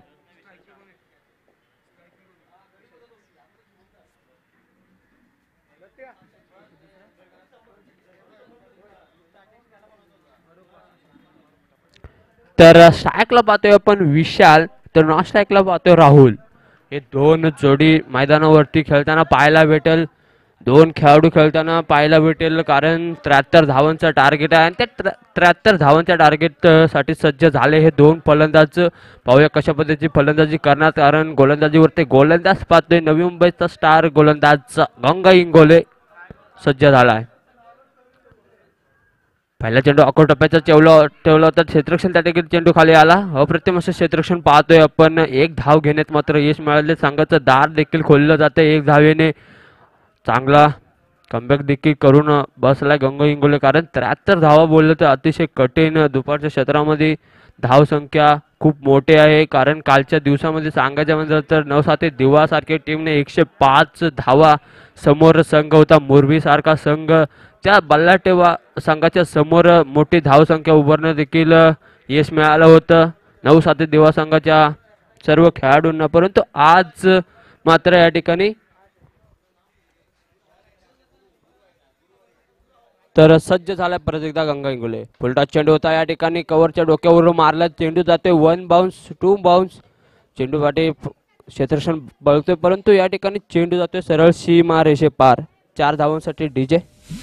तर स्ट्राईकला पाहतोय आपण विशाल, तर नॉन स्ट्राईकला पाहतोय राहुल. हे दोन जोडी मैदानावरती खेळताना पाहायला भेटेल, दोन खेळाडू खेळताना पाहायला भेटेल, कारण त्र्याहत्तर धावांचा टार्गेट आहे आणि त्या त्र्याहत्तर धावांच्या टार्गेट साठी सज्ज झाले हे दोन फलंदाज. पाहूया कशा पद्धतीची फलंदाजी करणार, कारण गोलंदाजीवरती गोलंदाज पाहतोय नवी मुंबईचा स्टार गोलंदाज गंगा इंगोले सज्ज झाला आहे. पहिला चेंडू अकोट टप्प्याचा ठेवला ठेवला होता क्षेत्ररक्षण, त्या ठिकाणी चेंडू खाली आला. अप्रतिम असं क्षेत्ररक्षण पाहतोय आपण. एक धाव घेण्यात मात्र यश मिळाले, संघाचं दार देखील खोललं जातं एक धावेने. चांगला कमबॅक देखील करून बसलाय गंगा इंगोले, कारण त्र्याहत्तर धावा बोललं तर अतिशय कठीण. दुपारच्या क्षेत्रामध्ये धाव संख्या खूप मोठी आहे, कारण कालच्या दिवसामध्ये सांगायचं म्हणजे तर नवसाते दिवा सारख्या टीमने एकशे पाच धावा, समोर संघ होता मुरबी सारखा संघ, त्या बल्लाटेवा संघाच्या समोर मोठी धावसंख्या उभारणं देखील यश मिळालं होतं नऊ साते दिवा संघाच्या सर्व खेळाडूंना. परंतु आज मात्र या ठिकाणी तर सज्ज झाला परत एकदा गंगा इंगोले. फुलटॉस चेंडू होता या ठिकाणी, कव्हरच्या डोक्यावरून मारला चेंडू, जाते वन बाउन्स टू बाउन्स. चेंडू पाठी क्षेत्ररक्षण बळतोय, परंतु या ठिकाणी चेंडू जातोय सरळ सीमा रेषे पार. चार धावांसाठी डीजे.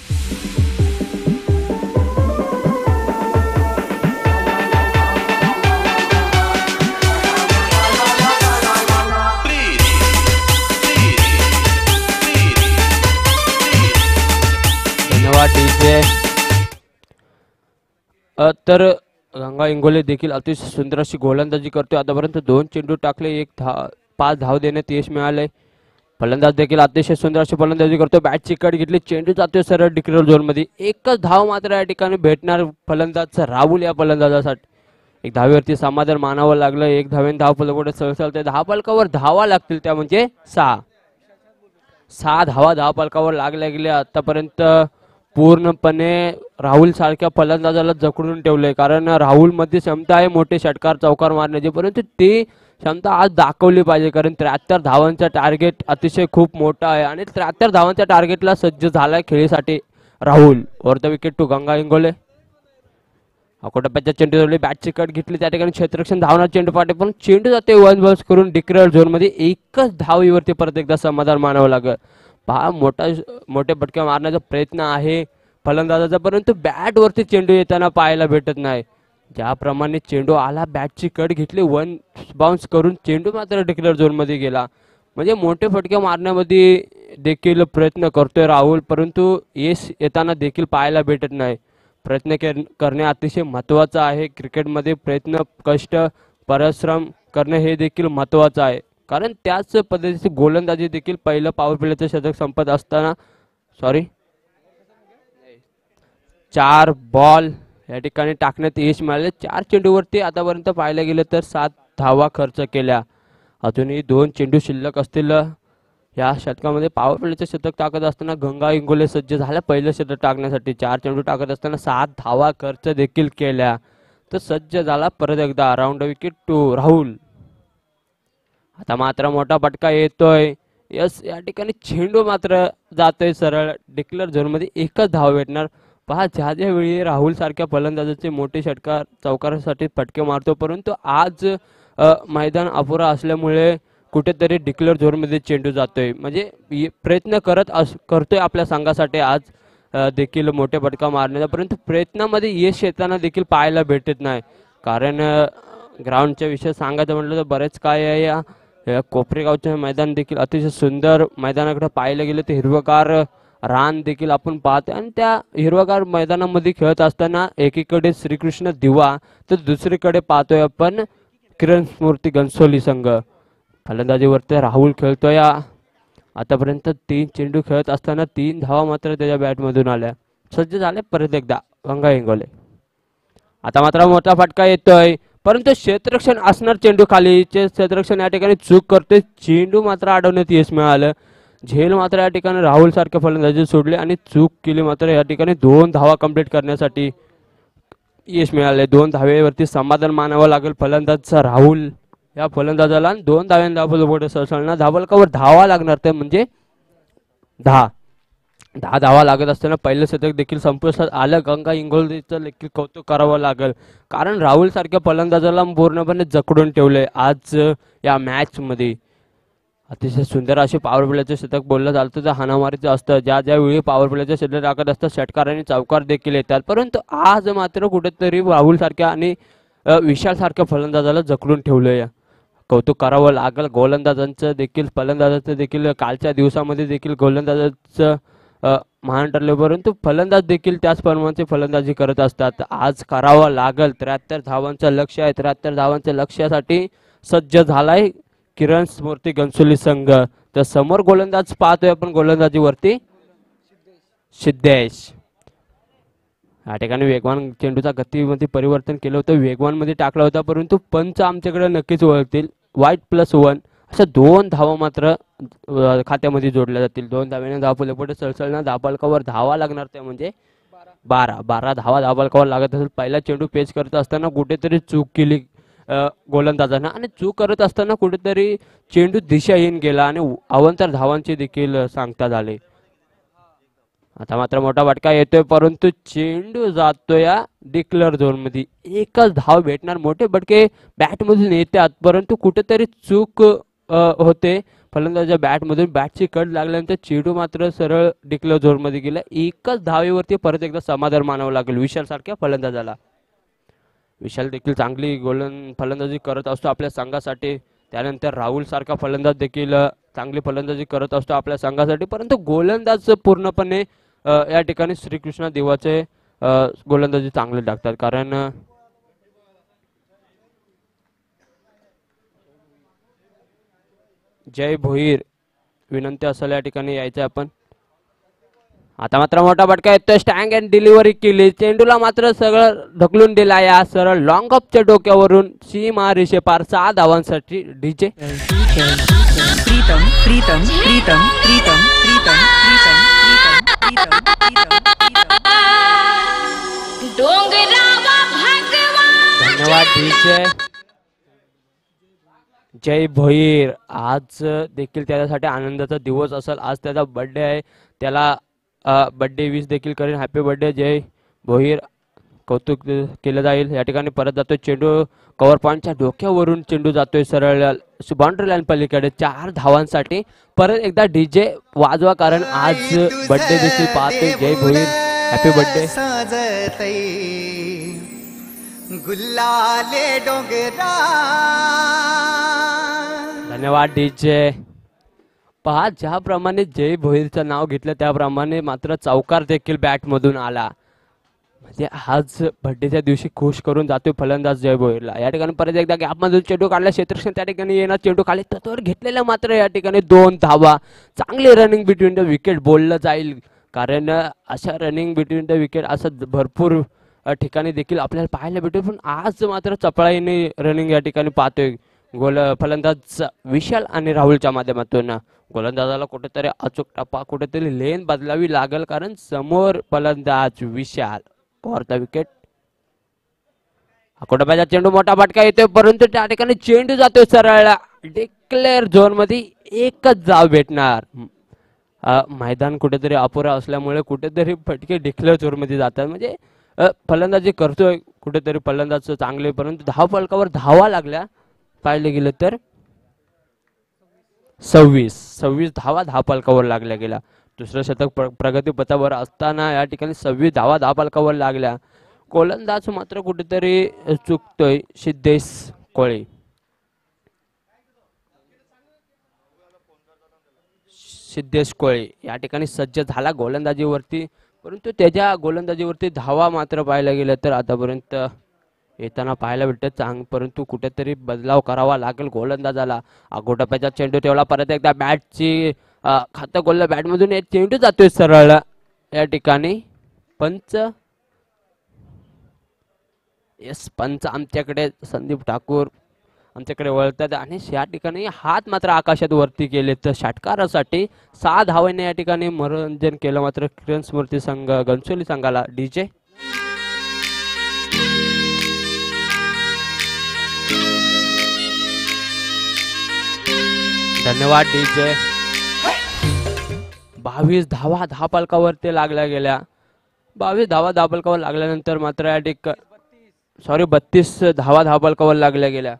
डीजे. तर गंगा इंगोले देखील अतिशय सुंदर अशी गोलंदाजी करतोय. आतापर्यंत दोन चेंडू टाकले, एक धाव पाच धाव देण्यात यश मिळाले. फलंदाज देखील अतिशय सुंदर अशी फलंदाजी करतोय. बॅटची कट घेतली, चेंडू जातोय सरळ डिक्लेअर झोन मध्ये. एकच धाव मात्र या ठिकाणी भेटणार फलंदाज राहुल या फलंदाजासाठी. एक धावेवरती समाधान मानावं लागलं. एक धावेन धाव फलकावर सळसळते. दहा फलकावर धावा लागतील त्या म्हणजे सहा सहा धावा दहा फलकावर लागल्या गेल्या. आतापर्यंत पूर्णपणे राहुल सारख्या फलंदाजाला जखडून ठेवले, कारण राहुल मध्ये क्षमता आहे मोठे षटकार चौकार मारण्याची, परंतु ती क्षमता आज दाखवली पाहिजे, कारण त्र्याहत्तर धावांचा टार्गेट अतिशय खूप मोठा आहे आणि त्र्याहत्तर धावांच्या टार्गेटला सज्ज झालाय खेळीसाठी Rahul. Over the wicket to Ganga Ingole. अकोटप्प्याच्या चेंडू धरली, बॅटची कट घेतली, त्या ठिकाणी क्षेत्ररक्षण धावणार चेंडू पाटे, पण चेंडू जाते वन बॉल्स करून डिक्लेअर झोन मध्ये. एकच धावीवरती परत एकदा समाधान मानावं लागेल. पहा मोठा मोठे फटके मारण्याचा प्रयत्न आहे फलंदाजाचा, परंतु बॅट वरती चेंडू येताना पाहायला भेटत नाही. ज्याप्रमाणे चेंडू आला, बॅटची कट घेतली, वन बाउन्स करून चेंडू मात्र डिक्लेअर झोन मध्ये गेला. म्हणजे मोठे फटके मारण्यामध्ये देखील प्रयत्न करतोय राहुल, परंतु यश येताना देखील पाहायला भेटत नाही. प्रयत्न करणे अतिशय महत्त्वाचं आहे क्रिकेटमध्ये. प्रयत्न, कष्ट, परिश्रम करणे हे देखील महत्त्वाचं आहे, कारण त्याच पद्धतीची गोलंदाजी देखील पहिलं पॉवर प्लेचं शतक संपत असताना सॉरी चार बॉल या ठिकाणी टाकण्यात यश मिळाले. चार चेंडूवरती आतापर्यंत पाहायला गेलं तर सात धावा खर्च केल्या. अजूनही दोन चेंडू शिल्लक असतील या शतकामध्ये. पॉवर प्लेचं शतक टाकत असताना गंगा इंगोले सज्ज झाल्या पहिलं शतक टाकण्यासाठी. चार चेंडू टाकत असताना सात धावा खर्च देखील केल्या, तर सज्ज झाला परत एकदा राऊंड विकेट टू राहुल. आता मात्र मोठा फटका येतोय. यस, या ठिकाणी चेंडू मात्र जातोय सरळ डिक्लेअर झोन मध्ये. एकच धाव भेटणार. पहा, ज्या ज्या वेळी राहुल सारख्या फलंदाजाचे मोठे षटकार चौकारासाठी फटके मारतो, परंतु आज मैदान अपुरा असल्यामुळे कुठेतरी डिक्लेअर झोन मध्ये चेंडू जातोय. म्हणजे प्रयत्न करत अस करतोय आपल्या संघासाठी आज देखील मोठे फटका मारण्याचा, परंतु प्रयत्नामध्ये यश येताना देखील पाहायला भेटत नाही. कारण ग्राउंडच्या विषय सांगायचं म्हटलं तर बरेच काय आहे. या कोपरेगावचे मैदान देखील अतिशय सुंदर. मैदानाकडे पाहायला गेलं तर हिरवगार रान देखील आपण पाहतो, आणि त्या हिरवगार मैदानामध्ये खेळत असताना एकीकडे श्रीकृष्ण दिवा तर दुसरीकडे पाहतोय आपण किरण स्मृती घनसोली संघ. फलंदाजीवरती राहुल खेळतोय. आतापर्यंत तीन चेंडू खेळत असताना तीन धावा मात्र त्याच्या बॅटमधून आल्या. सज्ज झाले परत एकदा गंगा इंगोले. आता मात्र मोठा फटका येतोय परंतु क्षेत्ररक्षण असणार चेंडू खाली. क्षेत्ररक्षण या ठिकाणी चूक करते. चेंडू मात्र अडवण्यात यश मिळालं. झेल मात्र या ठिकाणी राहुल सारखे फलंदाजी सोडले आणि चूक केली. मात्र या ठिकाणी दोन धावा कंप्लीट करण्यासाठी यश मिळाले. दोन धावेवरती समाधान मानावं लागेल फलंदाजचा राहुल. या फलंदाजाला दोन धाव्यांना पुढे सरसावणार. धावलकावर धावा लागणार ते म्हणजे दहा दहा धावा लागत असताना पहिलं शतक देखील संपुष्टात आलं. गंगा इंगोलेचं देखील कौतुक करावं लागेल कारण राहुल सारख्या फलंदाजाला पूर्णपणे जकडून ठेवले आज या मॅच मध्ये. अतिशय सुंदर असे पॉवर प्लेचं शतक बोललं जातं तर हाणामारीचं असतं. ज्या ज्यावेळी पॉवर प्लेचं शतक टाकत असतं षटकार आणि चौकार देखील येतात. परंतु आज मात्र कुठेतरी राहुल सारख्या आणि विशाल सारख्या फलंदाजाला जकडून ठेवलंय. कौतुक करावं लागेल गोलंदाजांचं देखील फलंदाजाचं देखील. कालच्या दिवसामध्ये देखील गोलंदाजाचं महान ठरले परंतु फलंदाज देखील त्याच प्रमाणाची फलंदाजी करत असतात. आज करावं लागेल. त्र्याहत्तर धावांचं लक्ष आहे. त्र्याहत्तर धावांच्या लक्ष्यासाठी सज्ज झालाय किरण स्मृती घनसोली संघ. तर समोर गोलंदाज पाहतोय आपण गोलंदाजीवरती सिद्धेश. या ठिकाणी वेगवान चेंडूचा गतीमध्ये परिवर्तन केलं होतं. वेगवान मध्ये टाकला होता परंतु पंच आमच्याकडे नक्कीच ओळखतील. वाईट प्लस वन अशा दोन धावा मात्र खात्यामध्ये जोडल्या जातील. दोन धाव्याने धाव पुढे सळसळणार. धावपालकावर धावा लागणार ते म्हणजे बारा बारा धावा धावपालकावर लागत असेल. पहिला चेंडू पेच करत असताना कुठेतरी चूक केली गोलंदाजांना आणि चूक करत असताना कुठेतरी चेंडू दिशाहीन गेला आणि अवांतर धावांचे देखील सांगता झाले. आता मात्र मोठा फटका येतोय परंतु चेंडू जातोय या डिक्लेअर झोन मध्ये. एकच धाव भेटणार. मोठे फटके बॅटमधून येतात परंतु कुठेतरी चूक होते फलंदाजाच्या बॅटमधून. बॅटची कड लागल्यानंतर चेंडू मात्र सरळ डिक्लेअर झोन मध्ये गेला. एकच धावेवरती परत एकदा समाधान मानावं लागेल विशाल सारख्या फलंदाजाला. विशाल देखील चांगली गोलंद फलंदाजी करत असतो आपल्या संघासाठी. त्यानंतर राहुल सारखा फलंदाज देखील चांगली फलंदाजी करत असतो आपल्या संघासाठी. परंतु गोलंदाज पूर्णपणे या ठिकाणी श्रीकृष्ण देवाचे गोलंदाजी चांगले टाकतात कारण जय भोईर विनंती असेल या ठिकाणी यायचं आपण. आता मात्र मोठा फटका येतोय. स्टँग अँड डिलिव्हरी केली. चेंडूला मात्र सगळं ढकलून दिला या सरळ लॉंग ऑफच्या डोक्यावरून. सीमा रेषेपार सहा धावांसाठी डीजे प्रीतम प्रीतम प्रीतम प्रीतम प्रीतम धन्यवाद डीजे. जय भोईर आज देखील त्याच्यासाठी आनंदाचा दिवस असेल. आज त्याचा बर्थडे आहे. त्याला बर्थडे विश देखील करेन. Happy birthday Jai Bhoir. कौतुक केलं जाईल. या ठिकाणी परत जातोय चेंडू कव्हर पॉईंटच्या डोक्यावरून चेंडू जातोय सरळ बाउंड्री लाईन पलीकडे. चार धावांसाठी परत एकदा डीजे वाजवा कारण आज बर्थडे देखील पाहतोय जय भोईर. Happy birthday. गुल्लाले डोंगरा. धन्यवाद डीजे. पहा ज्याप्रमाणे जय भोईरचं नाव घेतलं त्याप्रमाणे मात्र चौकार देखील बॅटमधून आला. म्हणजे आज बर्थडेच्या दिवशी खुश करून जातोय फलंदाज जय भोईरला. या ठिकाणी परत एकदा गॅपमधून चेंडू काढला. क्षेत्ररक्षण त्या ठिकाणी येणार. चेंडू खाली तत्वर घेतलेला मात्र या ठिकाणी दोन धावा. चांगली रनिंग बिटवीन द विकेट बोललं जाईल कारण अशा रनिंग बिटवीन द विकेट असं भरपूर ठिकाणी देखील आपल्याला पाहायला भेटेल. पण आज मात्र चपळाईने रनिंग या ठिकाणी पाहतोय गोल फलंदाज विशाल आणि राहुलच्या माध्यमातून. गोलंदाजाला कुठेतरी अचूक टप्पा कुठेतरी लेन बदलावी लागेल कारण समोर फलंदाज विशाल फॉर द विकेट. कुटुंबाचा चेंडू मोठा फटका येतोय परंतु त्या ठिकाणी चेंडू जातोय सरळ डिक्लेअर झोन मध्ये. एकच धाव भेटणार. मैदान कुठेतरी अपुरा असल्यामुळे कुठेतरी फटके डिक्लेअर झोन मध्ये जातात. म्हणजे फलंदाजी करतोय कुठेतरी फलंदाज चांगले परंतु धाव फलकावर धावा लागल्या पाहिले गेलं तर सव्वीस सव्वीस धावा धाव फलकावर लागल्या गेल्या. दुसरं शतक प्रगती पथावर असताना या ठिकाणी सव्वीस धावा धाव फलकावर लागल्या. गोलंदाज मात्र कुठेतरी चुकतोय सिद्धेश कोळे. सिद्धेश कोळे या ठिकाणी सज्ज झाला गोलंदाजीवरती परंतु त्याच्या गोलंदाजीवरती धावा मात्र पाहायला गेलं तर आतापर्यंत येताना पाहायला भेटतं चांग परंतु कुठेतरी बदलाव करावा लागेल गोलंदाजाला. अगोटप्याचा चेंडू ठेवला परत एकदा बॅटची खातं गोल बॅटमधून एक चेंडू जातोय सरळ या ठिकाणी. पंच येस पंच आमच्याकडे संदीप ठाकूर आमच्याकडे वळतात आणि या ठिकाणी हात मात्र आकाशात वरती केले तर षटकारासाठी सहा धावांनी या ठिकाणी मनोरंजन केलं मात्र किरण स्मृती संघ घनसोली संघाला. डीजे धन्यवाद डीजे. बावीस धावा दहा पालकावरती लागल्या गेल्या. बावीस धावा दहा पालकावर लागल्यानंतर मात्र या ठिकाणी सॉरी बत्तीस धावा दहा पालकावर लागल्या गेल्या.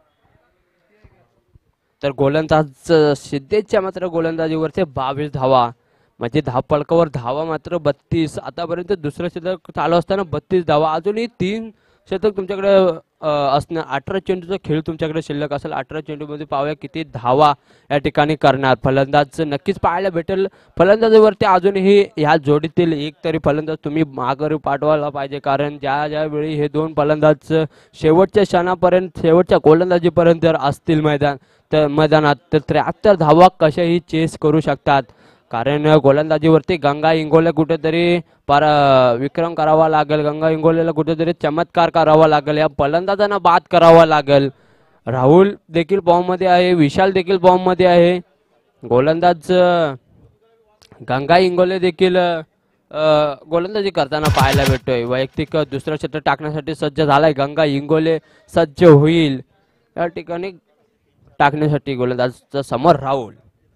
तर गोलंदाज सिद्धेच्या मात्र गोलंदाजीवरचे बावीस धावा म्हणजे दहा पालकावर धावा मात्र बत्तीस. आतापर्यंत दुसरं शतक चालू असताना बत्तीस धावा. अजूनही तीन शतक तुमच्याकडे असणार. अठरा चेंडूचा खेळ तुमच्याकडे शिल्लक असेल. अठरा चेंडूमध्ये पाहूया किती धावा या ठिकाणी करणार फलंदाज नक्कीच पाहायला भेटेल. फलंदाजीवरती अजूनही ह्या जोडीतील एक तरी फलंदाज तुम्ही माघारी पाठवायला पाहिजे कारण ज्या ज्यावेळी हे दोन फलंदाज शेवटच्या क्षणापर्यंत शेवटच्या गोलंदाजीपर्यंत जर असतील मैदान तर मैदानात तर त्र्याहत्तर धावा कशाही चेस करू शकतात. कारण गोलंदाजीवरती गंगा इंगोले कुठेतरी पर विक्रम करावा लागेल. गंगा इंगोलेला कुठेतरी चमत्कार करावा लागेल. या फलंदाजांना बाद करावा लागेल. राहुल देखील फॉर्ममध्ये आहे. विशाल देखील फॉर्ममध्ये आहे. गोलंदाज गंगा इंगोले देखील गोलंदाजी करताना पाहायला भेटतोय. वैयक्तिक दुसरं क्षेत्र टाकण्यासाठी सज्ज झालाय गंगा इंगोले. सज्ज होईल या ठिकाणी टाकण्यासाठी गोलंदाजच्या समोर राहुल.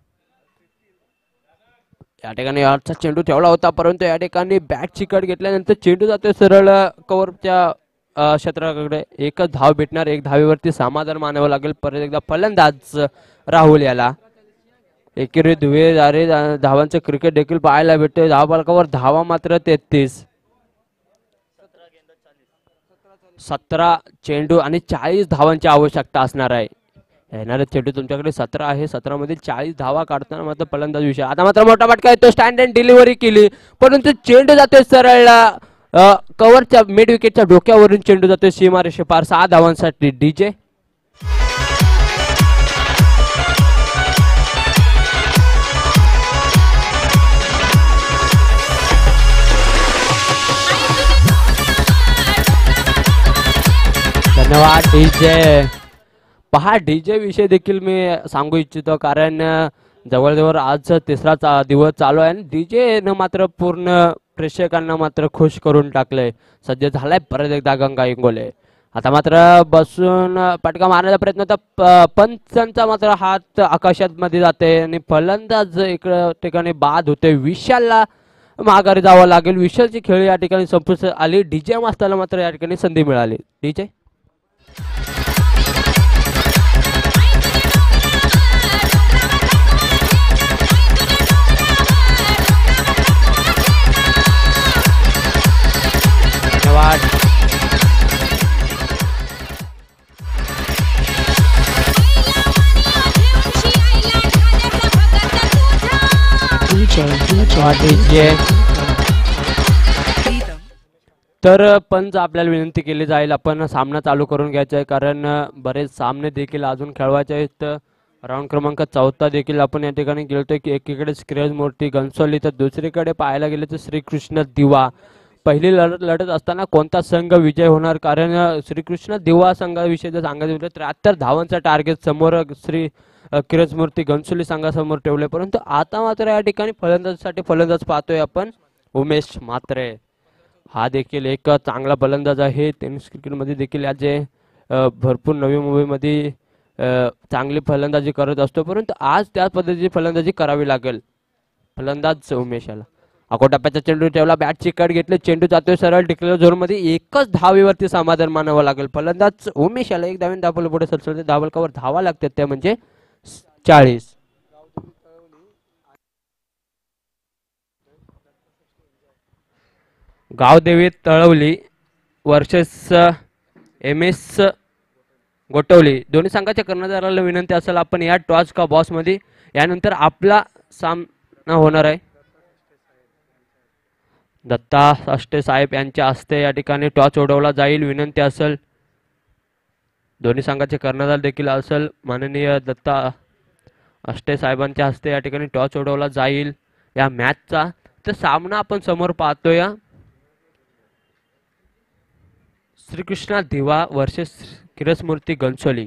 या ठिकाणी आठचा चेंडू ठेवला होता परंतु या ठिकाणी बॅट चिकट घेतल्यानंतर चेंडू जातोय सरळ कव्हरच्या क्षेत्राकडे. एकच धाव भेटणार. एक धावेवरती समाधान मानावं लागेल. परत एकदा फलंदाज राहुल याला. एकेरी दुवे दारे धावांचं क्रिकेट देखील पाहायला भेटतोय. धाव पालकावर धावा मात्र तेहतीस. सतरा चेंडू आणि चाळीस धावांची आवश्यकता असणार आहे. येणारे चेंडू तुमच्याकडे सतरा आहे. सतरा मध्ये चाळीस धावा काढताना मात्र फलंदाज विषय. आता मात्र मोठा फटका येतो. स्टँड अँड डिलिव्हरी केली परंतु चेंडू जातोय सरळ कव्हरच्या मिड विकेटच्या डोक्यावरून चेंडू जातोय सीमारेषे पार. सहा धावांसाठी. डीजे धन्यवाद डीजे. पहा डीजे विषय देखील मी सांगू इच्छितो कारण जवळजवळ आज तिसरा दिवस चालू आहे आणि डीजे न मात्र पूर्ण प्रेक्षकांना मात्र खुश करून टाकले. सज्ज झालाय परत एकदा गंगा इंगोले. आता मात्र बसून पटका मारण्याचा प्रयत्न होता. पंचांचा मात्र हात आकाशात मध्ये जाते आणि फलंदाज इकडे ठिकाणी बाद होते. विशालला माघारी जावं लागेल. विशालची खेळ या ठिकाणी संपुष्ट आली. डीजे मास्ताला मात्र या ठिकाणी संधी मिळाली. डीजे धन्यवाद. तर पंच आपल्याला विनंती केली जाईल आपण सामना चालू करून घ्यायचा आहे कारण बरेच सामने देखील अजून खेळवायचे आहेत. राऊंड क्रमांक चौथा देखील आपण या ठिकाणी गेलतोय की एकीकडे क्रिकेट मूर्ती घनसोली तर दुसरीकडे पाहायला गेले तर श्रीकृष्ण दिवा. पहिली लढत लढत असताना कोणता संघ विजय होणार कारण श्रीकृष्ण दिवा संघाविषयी जर सांगायचं म्हटलं त्र्याहत्तर धावांचा टार्गेट समोर श्री किरण मूर्ती घनसोली संघासमोर ठेवले. परंतु आता मात्र या ठिकाणी फलंदाजासाठी फलंदाज पाहतोय आपण उमेश म्हात्रे. हा देखील एक चांगला फलंदाज आहे. टेनिस क्रिकेटमध्ये देखील याचे भरपूर नवी मुंबईमध्ये चांगली फलंदाजी करत असतो परंतु आज त्याच पद्धतीची फलंदाजी करावी लागेल फलंदाज उमेश याला. अकोटाप्याचा चेंडू ठेवला. बॅट चिकट घेतले. चेंडू जातोय सरळ डिक्लेअर झोन मध्ये. एकच धावेवरती समाधान मानावं लागेल. फलंदाज उमेश याला एक धावेन धावलं पुढे सरसळते धावलकावर धावा लागतात त्या म्हणजे चाळीस. Gaondevi Talavli versus M S Gothavli. दोन्ही संघाच्या कर्णधाराला विनंती असेल आपण या टॉस का बॉस मध्ये यानंतर आपला सामना होणार आहे. दत्ता साष्टे साहेब यांच्या हस्ते या ठिकाणी टॉस उडवला जाईल. विनंती असेल दोन्ही संघाचे कर्णधार देखील असेल माननीय दत्ता अष्टे साहेबांच्या हस्ते या ठिकाणी टॉस उडवला जाईल या मॅचचा. तर सामना आपण समोर पाहतोय श्रीकृष्णा दिवा वर्सेस किरसमूर्ती गणसोली.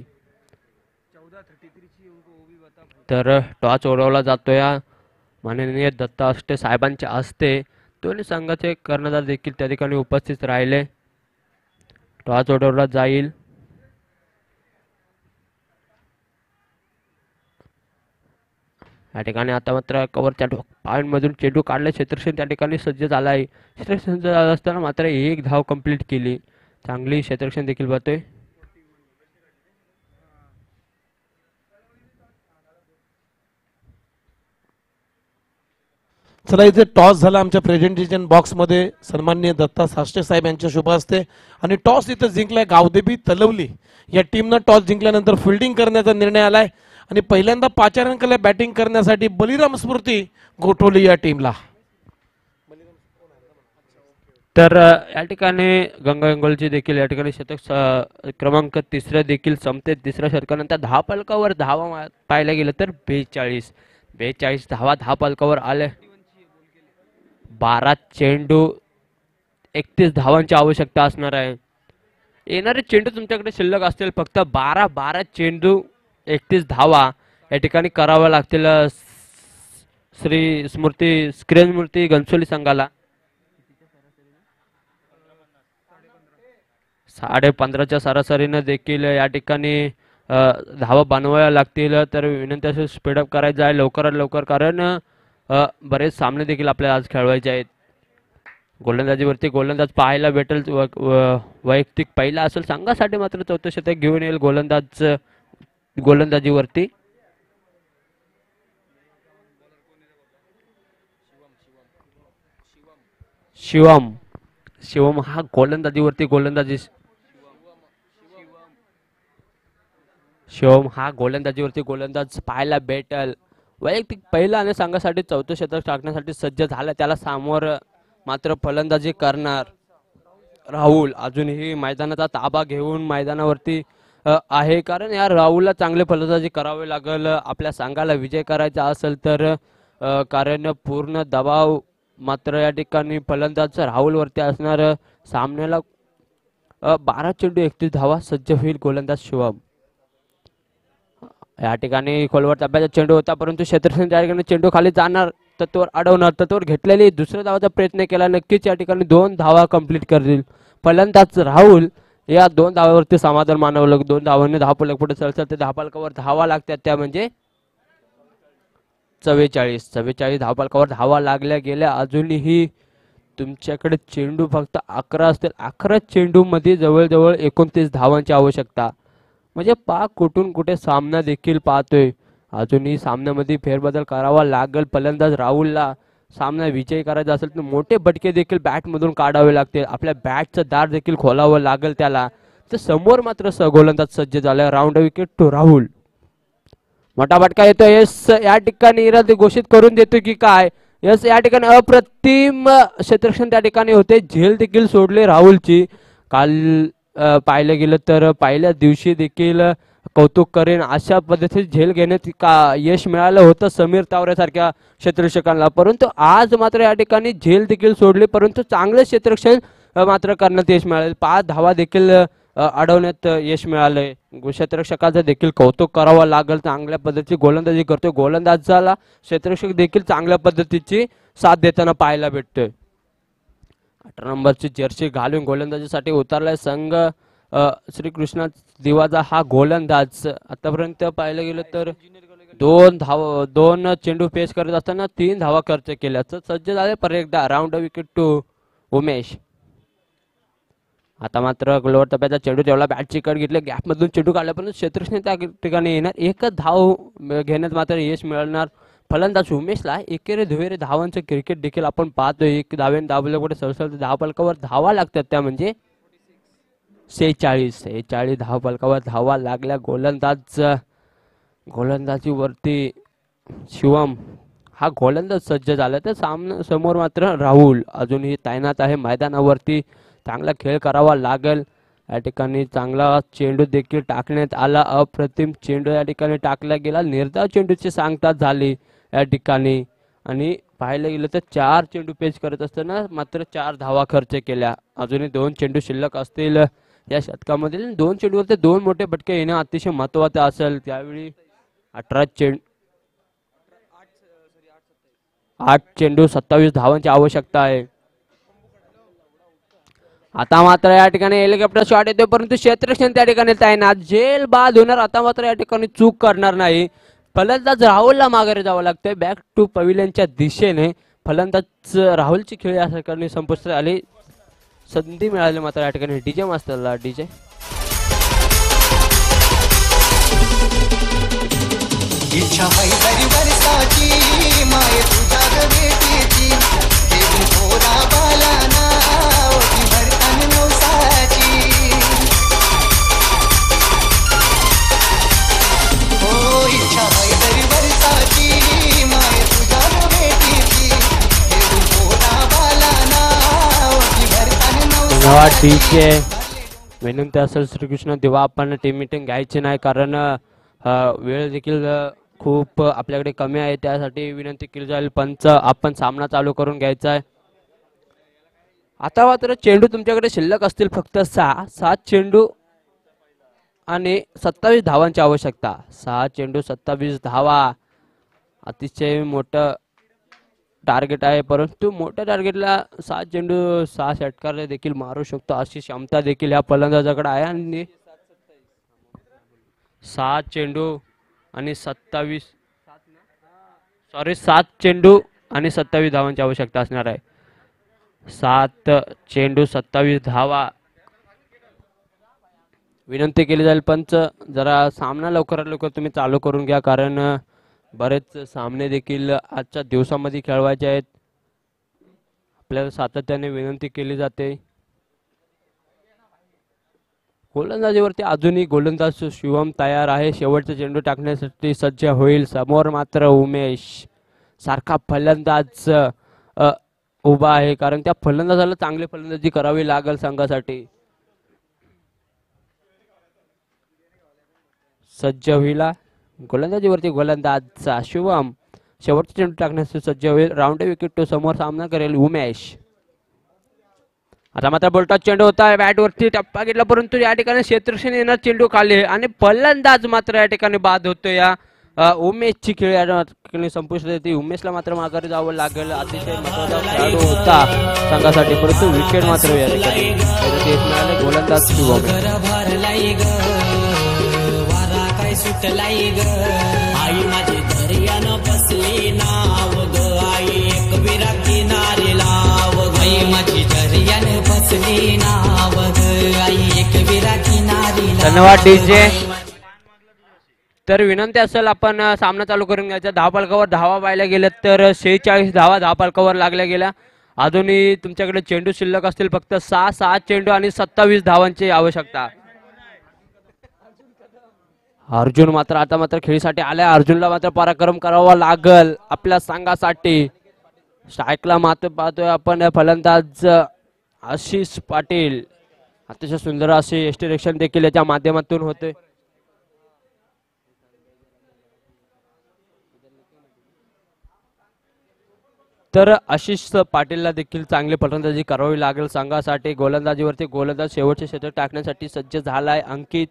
तर टॉस उडवला जातोय माननीय दत्ता अष्टे साहेबांच्या हस्ते. दोन्ही संघाचे कर्णधार देखील त्या ठिकाणी उपस्थित राहिले. टॉस उडवला जाईल. या ठिकाणी आता मात्र कव्हरच्या पॉइंट मधून चेंडू काढला. क्षेत्रक्षण त्या ठिकाणी सज्ज झाला आहे. क्षेत्रक्षण सज्ज झाला असताना मात्र एक धाव कंप्लीट केली. चांगली क्षेत्रक्षण देखील पाहतोय. चला इथे टॉस झाला आमच्या प्रेझेंटेशन बॉक्स मध्ये सन्माननीय दत्ता साष्टे साहेब यांच्या शुभ हस्ते आणि टॉस इथे जिंकलाय गावदेवी तलवली या टीमनं. टॉस जिंकल्यानंतर फिल्डिंग करण्याचा निर्णय आलाय आणि पहिल्यांदा पाचारणकरला बॅटिंग करण्यासाठी बलिराम स्मृती गोठवली या टीमला. तर या ठिकाणी गंगा गंगोलची देखील या ठिकाणी शतक क्रमांक तिसऱ्या देखील संपते. तिसऱ्या षटकानंतर दहा फलकावर धावा पाहायला गेलं तर बेचाळीस बेचाळीस धावा दहा फलकावर आले. बारा चेंडू एकतीस धावांची आवश्यकता असणार आहे. येणारे चेंडू तुमच्याकडे शिल्लक असतील फक्त बारा बारा चेंडू एकतीस धावा या ठिकाणी कराव्या लागतील श्री स्मृती स्क्रीन मूर्ती गणसोली संघाला. साडे पंधराच्या सरासरीनं देखील या ठिकाणी धावा बनवाव्या लागतील. तर विनंती असेल स्पीडअप करायचं आहे लवकरात लवकर कारण बरेच सामने देखील आपल्याला आज खेळवायचे आहेत. गोलंदाजीवरती गोलंदाज पाहायला भेटेल. वैयक्तिक पहिला असेल संघासाठी मात्र चौथं शतक घेऊन येईल गोलंदाज गोलंदाजीवरती. शिवम शिवम हा गोलंदाजीवरती गोलंदाजी शिवम हा गोलंदाजीवरती गोलंदाज पाहायला भेटेल. वैयक्तिक पहिला आणि संघासाठी चौथं शतक टाकण्यासाठी सज्ज झाला. त्याला समोर मात्र फलंदाजी करणार राहुल अजूनही मैदानाचा ताबा घेऊन मैदानावरती आहे कारण या राहुलला चांगले फलंदाजी करावे लागेल आपल्या संघाला विजय करायचा असेल तर. कारण पूर्ण दबाव मात्र या ठिकाणी फलंदाज राहुलवरती असणार. सामन्याला बारा चेंडू एकतीस धावा सज्ज होईल गोलंदाज शिवम. या ठिकाणी खोलवर टप्प्याचा चेंडू होता परंतु क्षेत्रक्षण त्या ठिकाणी चेंडू खाली जाणार तत्वर अडवणार तत्वर घेतलेली दुसऱ्या धावाचा प्रयत्न केला. नक्कीच या ठिकाणी दोन धावा कंप्लीट करतील फलंदाज राहुल. या दोन धावावरती समाधान मानावं लागेल. दोन धावांनी दहा फलक पुढे सरसर ते दहा फलकावर धावा लागतात त्या म्हणजे चव्वेचाळीस चव्वेचाळीस धावा फलकावर धावा लागल्या गेल्या. अजूनही तुमच्याकडे चेंडू फक्त अकरा असतील. अकरा चेंडू मध्ये जवळजवळ एकोणतीस धावांची आवश्यकता म्हणजे पाक कुठून कुठे सामना देखील पाहतोय. अजूनही सामन्यामध्ये फेरबदल करावा लागेल फलंदाज राहुलला. सामना विजय करायचा असेल तर मोठे बटके देखील बॅटमधून काढावे लागतील. आपल्या बॅटचं दार देखील खोलावं लागेल त्याला. तर समोर मात्र स गोलंदाज सज्ज झाला. Round wicket to Rahul. मोठा बटका येतो. यस या ठिकाणी इरादे घोषित करून देतो की काय. यस या ठिकाणी अप्रतिम क्षेत्रक्षण त्या ठिकाणी होते. झेल देखील सोडले राहुलची. काल पाहिलं गेलं तर पहिल्या दिवशी देखील कौतुक करेन अशा पद्धतीने झेल घेण्यात का यश मिळालं होतं समीर तावरेसारख्या क्षेत्ररक्षकांना. परंतु आज मात्र या ठिकाणी झेल देखील सोडले परंतु चांगले क्षेत्ररक्षण मात्र करण्यात यश मिळाले. पाच धावा देखील अडवण्यात यश मिळालंय. क्षेत्ररक्षकाचं देखील कौतुक करावं लागेल. चांगल्या पद्धतीची गोलंदाजी करतोय. गोलंदाजाला क्षेत्ररक्षक देखील चांगल्या पद्धतीची साथ देताना पाहायला भेटतोय. अठरा नंबरची जर्सी घालून गोलंदाजीसाठी उतरलाय संघ श्रीकृष्णा दिवाचा हा गोलंदाज. आतापर्यंत पाहिलं गेलं तर दोन धाव दोन चेंडू पेश करत असताना तीन धावा खर्च केल्या. सज्ज झाले परत एकदा. Round wicket to Umesh. आता मात्र लोअर टप्प्याचा चेंडू ठेवला. बॅटची कट घेतली. गॅप मधून चेंडू काढला पण क्षेत्रक्षण त्या ठिकाणी येणार. एकच धाव घेण्यात मात्र यश मिळणार फलंदाज उमेशला. एकेरे दुहेरे धावांचं क्रिकेट देखील आपण पाहतोय. एक धावेने दाबले कुठे सरसर दहा फलकावर धावा लागतात त्या म्हणजे सेहेचाळीस सेहेचाळीस दहा फलकावर धावा लागल्या. गोलंदाज गोलंदाजीवरती शिवम हा गोलंदाज सज्ज झाला. तर सामना समोर मात्र राहुल अजूनही तैनात आहे मैदानावरती. चांगला खेळ करावा लागेल. या ठिकाणी चांगला चेंडू देखील टाकण्यात आला. अप्रतिम चेंडू या ठिकाणी टाकला गेला. निर्धाव चेंडूची सांगता झाली या ठिकाणी आणि पाहायला गेलं तर चार चेंडू पेच करत असताना मात्र चार धावा खर्च केल्या. अजूनही दोन चेंडू शिल्लक असतील या शतकामधील. दोन चेंडूवर ते दोन मोठे फटके येणं अतिशय महत्वाचं असेल. त्यावेळी अठरा चेंडू आठ चेंडू सत्तावीस धावांची आवश्यकता आहे. आता मात्र या ठिकाणी हेलिकॉप्टर शॉट येतो परंतु क्षेत्ररक्षण त्या ठिकाणी तैनात. झेल बाद होणार. आता मात्र या ठिकाणी चूक करणार नाही. फलंदाज राहुलला माघारी जावं लागतंय बॅक टू पविलियनच्या दिशेने. फलंदाज राहुलची खेळ या ठिकाणी संपुष्टात आली. संधी मिळाली मात्र या ठिकाणी डीजे मास्टरला. डीजे इच्छा हैदरी वर्षाची माय तुझ्या भेटीची देऊन थोडा बालाना ओटी भरतान नवसाची हो इच्छा हैदरी वर्षाची माय तुझ्या भेटीची देऊन थोडा बालाना ओटी भरतान नवसाची. डीजे विनंती असेल श्रीकृष्ण देवा आपण टीम मीटिंग घ्यायची नाही कारण वेळ देखील खूप आपल्याकडे कमी आहे. त्यासाठी विनंती केली जाईल पंच आपण सामना चालू करून घ्यायचा आहे. आता मात्र चेंडू तुमच्याकडे शिल्लक असतील फक्त सहा. सात चेंडू आणि सत्तावीस धावांची आवश्यकता. सहा चेंडू सत्तावीस धावा अतिशय मोठं टार्गेट आहे परंतु मोठ्या टार्गेटला सहा चेंडू सहा षटकार देखील मारू शकतो अशी क्षमता देखील या फलंदाजाकडे आहे. आणि सहा चेंडू आणि सत्तावीस सॉरी सात चेंडू आणि सत्तावीस धावांची आवश्यकता असणार आहे. सात चेंडू सत्तावीस धावा. विनंती केली जाईल पंच जरा सामना लवकरात लवकर तुम्ही चालू करून घ्या कारण बरेच सामने देखील आजच्या दिवसामध्ये खेळवायचे आहेत. आपल्याला सातत्याने विनंती केली जाते. गोलंदाजीवरती अजूनही गोलंदाज शिवम तयार आहे. शेवटचा चेंडू टाकण्यासाठी सज्ज होईल. समोर मात्र उमेश सारखा फलंदाज उभा आहे कारण त्या फलंदाजाला चांगली फलंदाजी करावी लागेल संघासाठी. सज्ज होईला गोलंदाजीवरती गोलंदाज शिवम शेवटचा चेंडू टाकण्यासाठी सज्ज होईल. राऊंड विकेट टू समोर सामना करेल उमेश. आता मात्र बोलटा चेंडू होता बॅट वरती टप्पा घेतला परंतु या ठिकाणी क्षेत्ररक्षण येणार चेंडू खाली आणि फलंदाज मात्र या ठिकाणी बाद होतो. या उमेशची खेळ या ठिकाणी संपुष्टात येते. उमेशला मात्र माघारी जावं लागेल. अतिशय महत्त्वाचा खेळाडू होता संघासाठी परंतु विकेट मात्र या ठिकाणी गोलंदाज सुटलाई ग आई माझी दर्यानं बसली नाव ग आई एक विरा किनारे लाव ग आई माझी दर्यानं बसली नाव ग आई एक विरा किनारे. धन्यवाद डीजे. तर विनंती असेल आपण सामना चालू करून घ्यायचा. धावफलकावर धावा पाहायला गेल्या तर शेहेचाळीस धावा धावफलकावर लागल्या गेल्या. अजूनही तुमच्याकडे चेंडू शिल्लक असतील फक्त सहा. सहा चेंडू आणि सत्तावीस धावांची आवश्यकता. अर्जुन मात्र आता मात्र खेळीसाठी आलाय. अर्जुनला मात्र पराक्रम करावा लागल आपल्या संघासाठी. स्ट्राईकला मात्र पाहतोय आपण फलंदाज आशिष पाटील. अतिशय सुंदर असे यष्टिरक्षण देखील याच्या माध्यमातून होते. तर आशिष पाटीलला देखील चांगली फलंदाजी करावी लागेल संघासाठी. गोलंदाजीवरती गोलंदाज शेवटचे क्षेत्र टाकण्यासाठी सज्ज झालाय अंकित.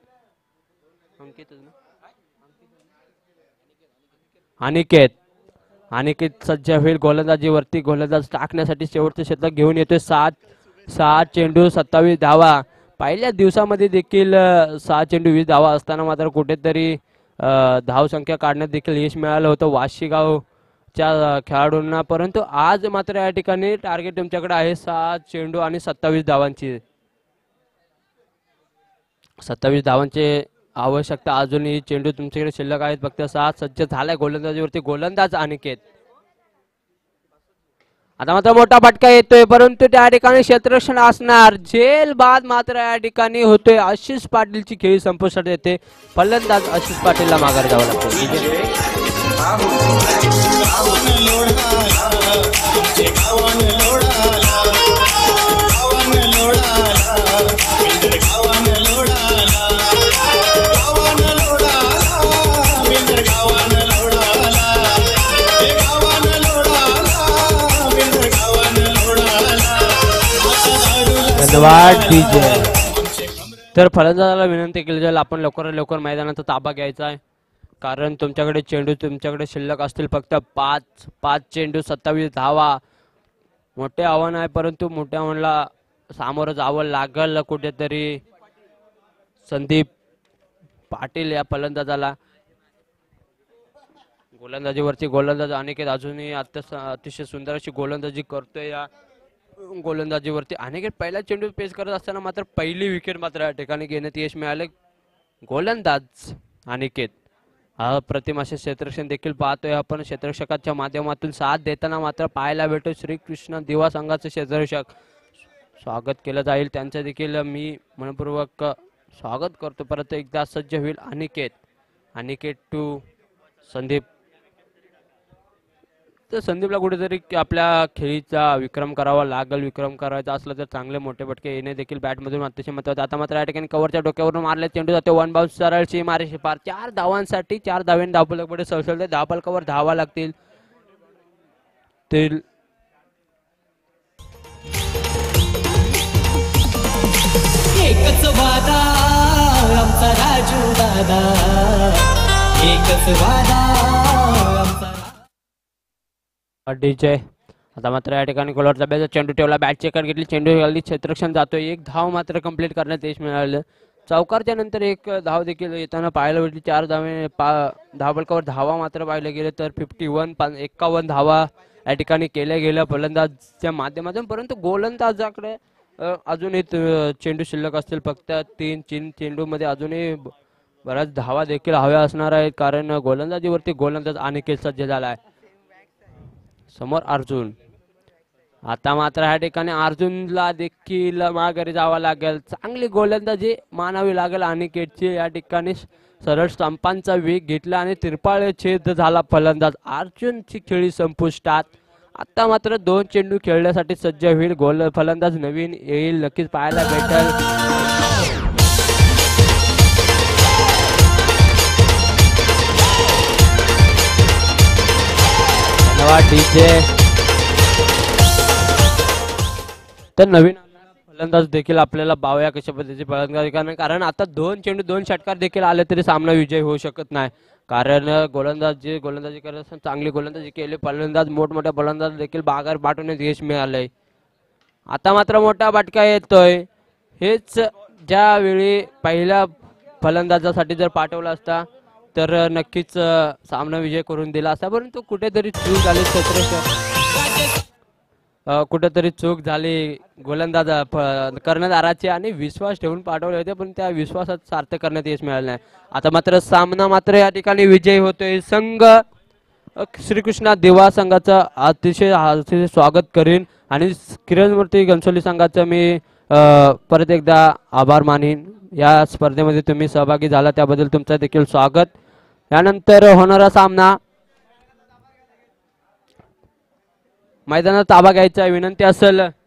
अनिकेत अनिकेत सज्ज होईल गोलंदाजीवरती. गोलंदाज टाकण्यासाठी शेवटचे क्षेत्र घेऊन येतोय. सात सहा चेंडू सत्तावीस धावा. पहिल्या दिवसामध्ये देखील सहा चेंडू वीस धावा असताना मात्र कुठेतरी धाव संख्या काढण्यात देखील यश मिळालं होतं वाशीगावच्या खेळाडूंना परंतु आज मात्र या ठिकाणी टार्गेट तुमच्याकडे आहे सहा चेंडू आणि सत्तावीस धावांची. सत्तावीस धावांचे आवश्यकता. अजूनही चेंडू तुमच्याकडे शिल्लक आहेत फक्त सहा. सज्ज झालाय गोलंदाजीवरती गोलंदाज अनिकेत. आता मात्र मोठा फटका येतोय परंतु त्या ठिकाणी क्षेत्ररक्षण असणार. झेल बाद मात्र या ठिकाणी होतोय. आशिष पाटीलची खेळी संपुष्टात येते. फलंदाज आशिष पाटीलला माघारी जावं लागतं. धन्यवाद डीजे. तर फलंदाजाला विनंती केली जाईल आपण लवकरात लवकर मैदानाचा ताबा घ्यायचा आहे, कारण तुमच्याकडे चेंडू तुमच्याकडे शिल्लक असतील फक्त पाच पाच चेंडू सत्तावीस धावा. मोठे आव्हान आहे, परंतु मोठ्या आव्हानाला सामोरं जावं लागल कुठेतरी संदीप पाटील या फलंदाजाला. गोलंदाजीवरती गोलंदाज अनिकेत अजूनही अतिशय सुंदर अशी गोलंदाजी करतोय. या गोलंदाजीवरती अनिकेत पहिला चेंडू पेश करत असताना मात्र पहिली विकेट मात्र या ठिकाणी घेण्यात यश मिळाले. गोलंदाज अनिकेत अप्रतिम असे क्षेत्ररक्षण देखील पाहतोय आपण. क्षेत्ररक्षकाच्या माध्यमातून साथ देताना मात्र पाहायला भेटतो श्रीकृष्ण दिवा संघाचे क्षेत्ररक्षक. स्वागत केलं जाईल त्यांचं देखील मी मनपूर्वक स्वागत करतो. परत एकदा सज्ज होईल अनिकेत. अनिकेत टू संदीप. तर संदीपला कुठेतरी आपल्या खेळीचा विक्रम करावा लागेल. विक्रम करायचा असला तर चांगले मोठे फटके येणे देखील बॅटमधून अतिशय महत्त्वाचं. आता मात्र या ठिकाणी कव्हरच्या डोक्यावरून मारले चेंडू जाते वन बाउन्स सरळची मारे शिपार. चार धावांसाठी चार धावेन धावपलकडे सळसळते. धावपलकावर धावा लागतील. एकच वादा आमचा राजू दादा, एकच वादा आमचा डीजे. आता मात्र या ठिकाणी कोलवरचा बॅच चेंडू ठेवला. बॅट चेकआउट घेतली. चेंडू घालली. क्षेत्ररक्षण जातोय. एक धाव मात्र कंप्लीट करण्यात यश मिळालं. चौकारच्या नंतर एक धाव देखील येताना पाहायला भेटली. चार धावे पा धावपलकावर धावा मात्र पाहिले गेले तर फिफ्टी वन एक्कावन्न धावा या ठिकाणी केल्या गेल्या फलंदाजच्या माध्यमातून. परंतु गोलंदाजाकडे अजूनही चेंडू शिल्लक असतील फक्त तीन. तीन चेंडूमध्ये अजूनही बऱ्याच धावा देखील हव्या असणार आहेत, कारण गोलंदाजीवरती गोलंदाज अनिकेत सज्ज झाला आहे. समोर अर्जुन. आता मात्र ह्या ठिकाणी अर्जुनला देखील माघारी जावं लागेल. चांगली गोलंदाजी मानावी लागेल अनिकेतची. या ठिकाणी सरळ स्टंपांचा वेग घेतला आणि तिरपाळ छेद झाला फलंदाज. अर्जुनची खेळी संपुष्टात. आता मात्र दोन चेंडू खेळण्यासाठी सज्ज होईल. गोल फलंदाज नवीन येईल, नक्कीच पाहायला भेटेल. डीजे. तर नवीन फलंदाज देखील आपल्याला पाहूया कशा पद्धतीची फलंदाजी करणार, कारण आता दोन चेंडू दोन षटकार देखील आले तरी सामना विजय होऊ शकत नाही. कारण गोलंदाजी गोलंदाजी करत असताना चांगली गोलंदाजी केली. फलंदाज मोठमोठ्या फलंदाज देखील बागार पाठवण्यात यश मिळालंय. आता मात्र मोठा फटका येतोय. हेच ज्यावेळी पहिल्या फलंदाजासाठी जर पाठवला असता तर नक्कीच सामना विजय करून दिला असता, परंतु कुठेतरी चूक झाली. कुठेतरी चूक झाली गोलंदाज कर्णधाराची आणि विश्वास ठेवून पाठवले होते, पण त्या विश्वासात सार्थ करण्यात यश मिळालं नाही. आता मात्र सामना मात्र या ठिकाणी विजय होतोय. संघ श्रीकृष्णा दिवा संघाचं अतिशय अतिशय स्वागत करीन आणि किरणमूर्ती घनसोली संघाचं मी परत एकदा आभार मानीन. या स्पर्धेमध्ये तुम्ही सहभागी झाला त्याबद्दल तुमचं देखील स्वागत. यानंतर होणारा सामना मैदानात ताबा घ्यायचा विनंती असेल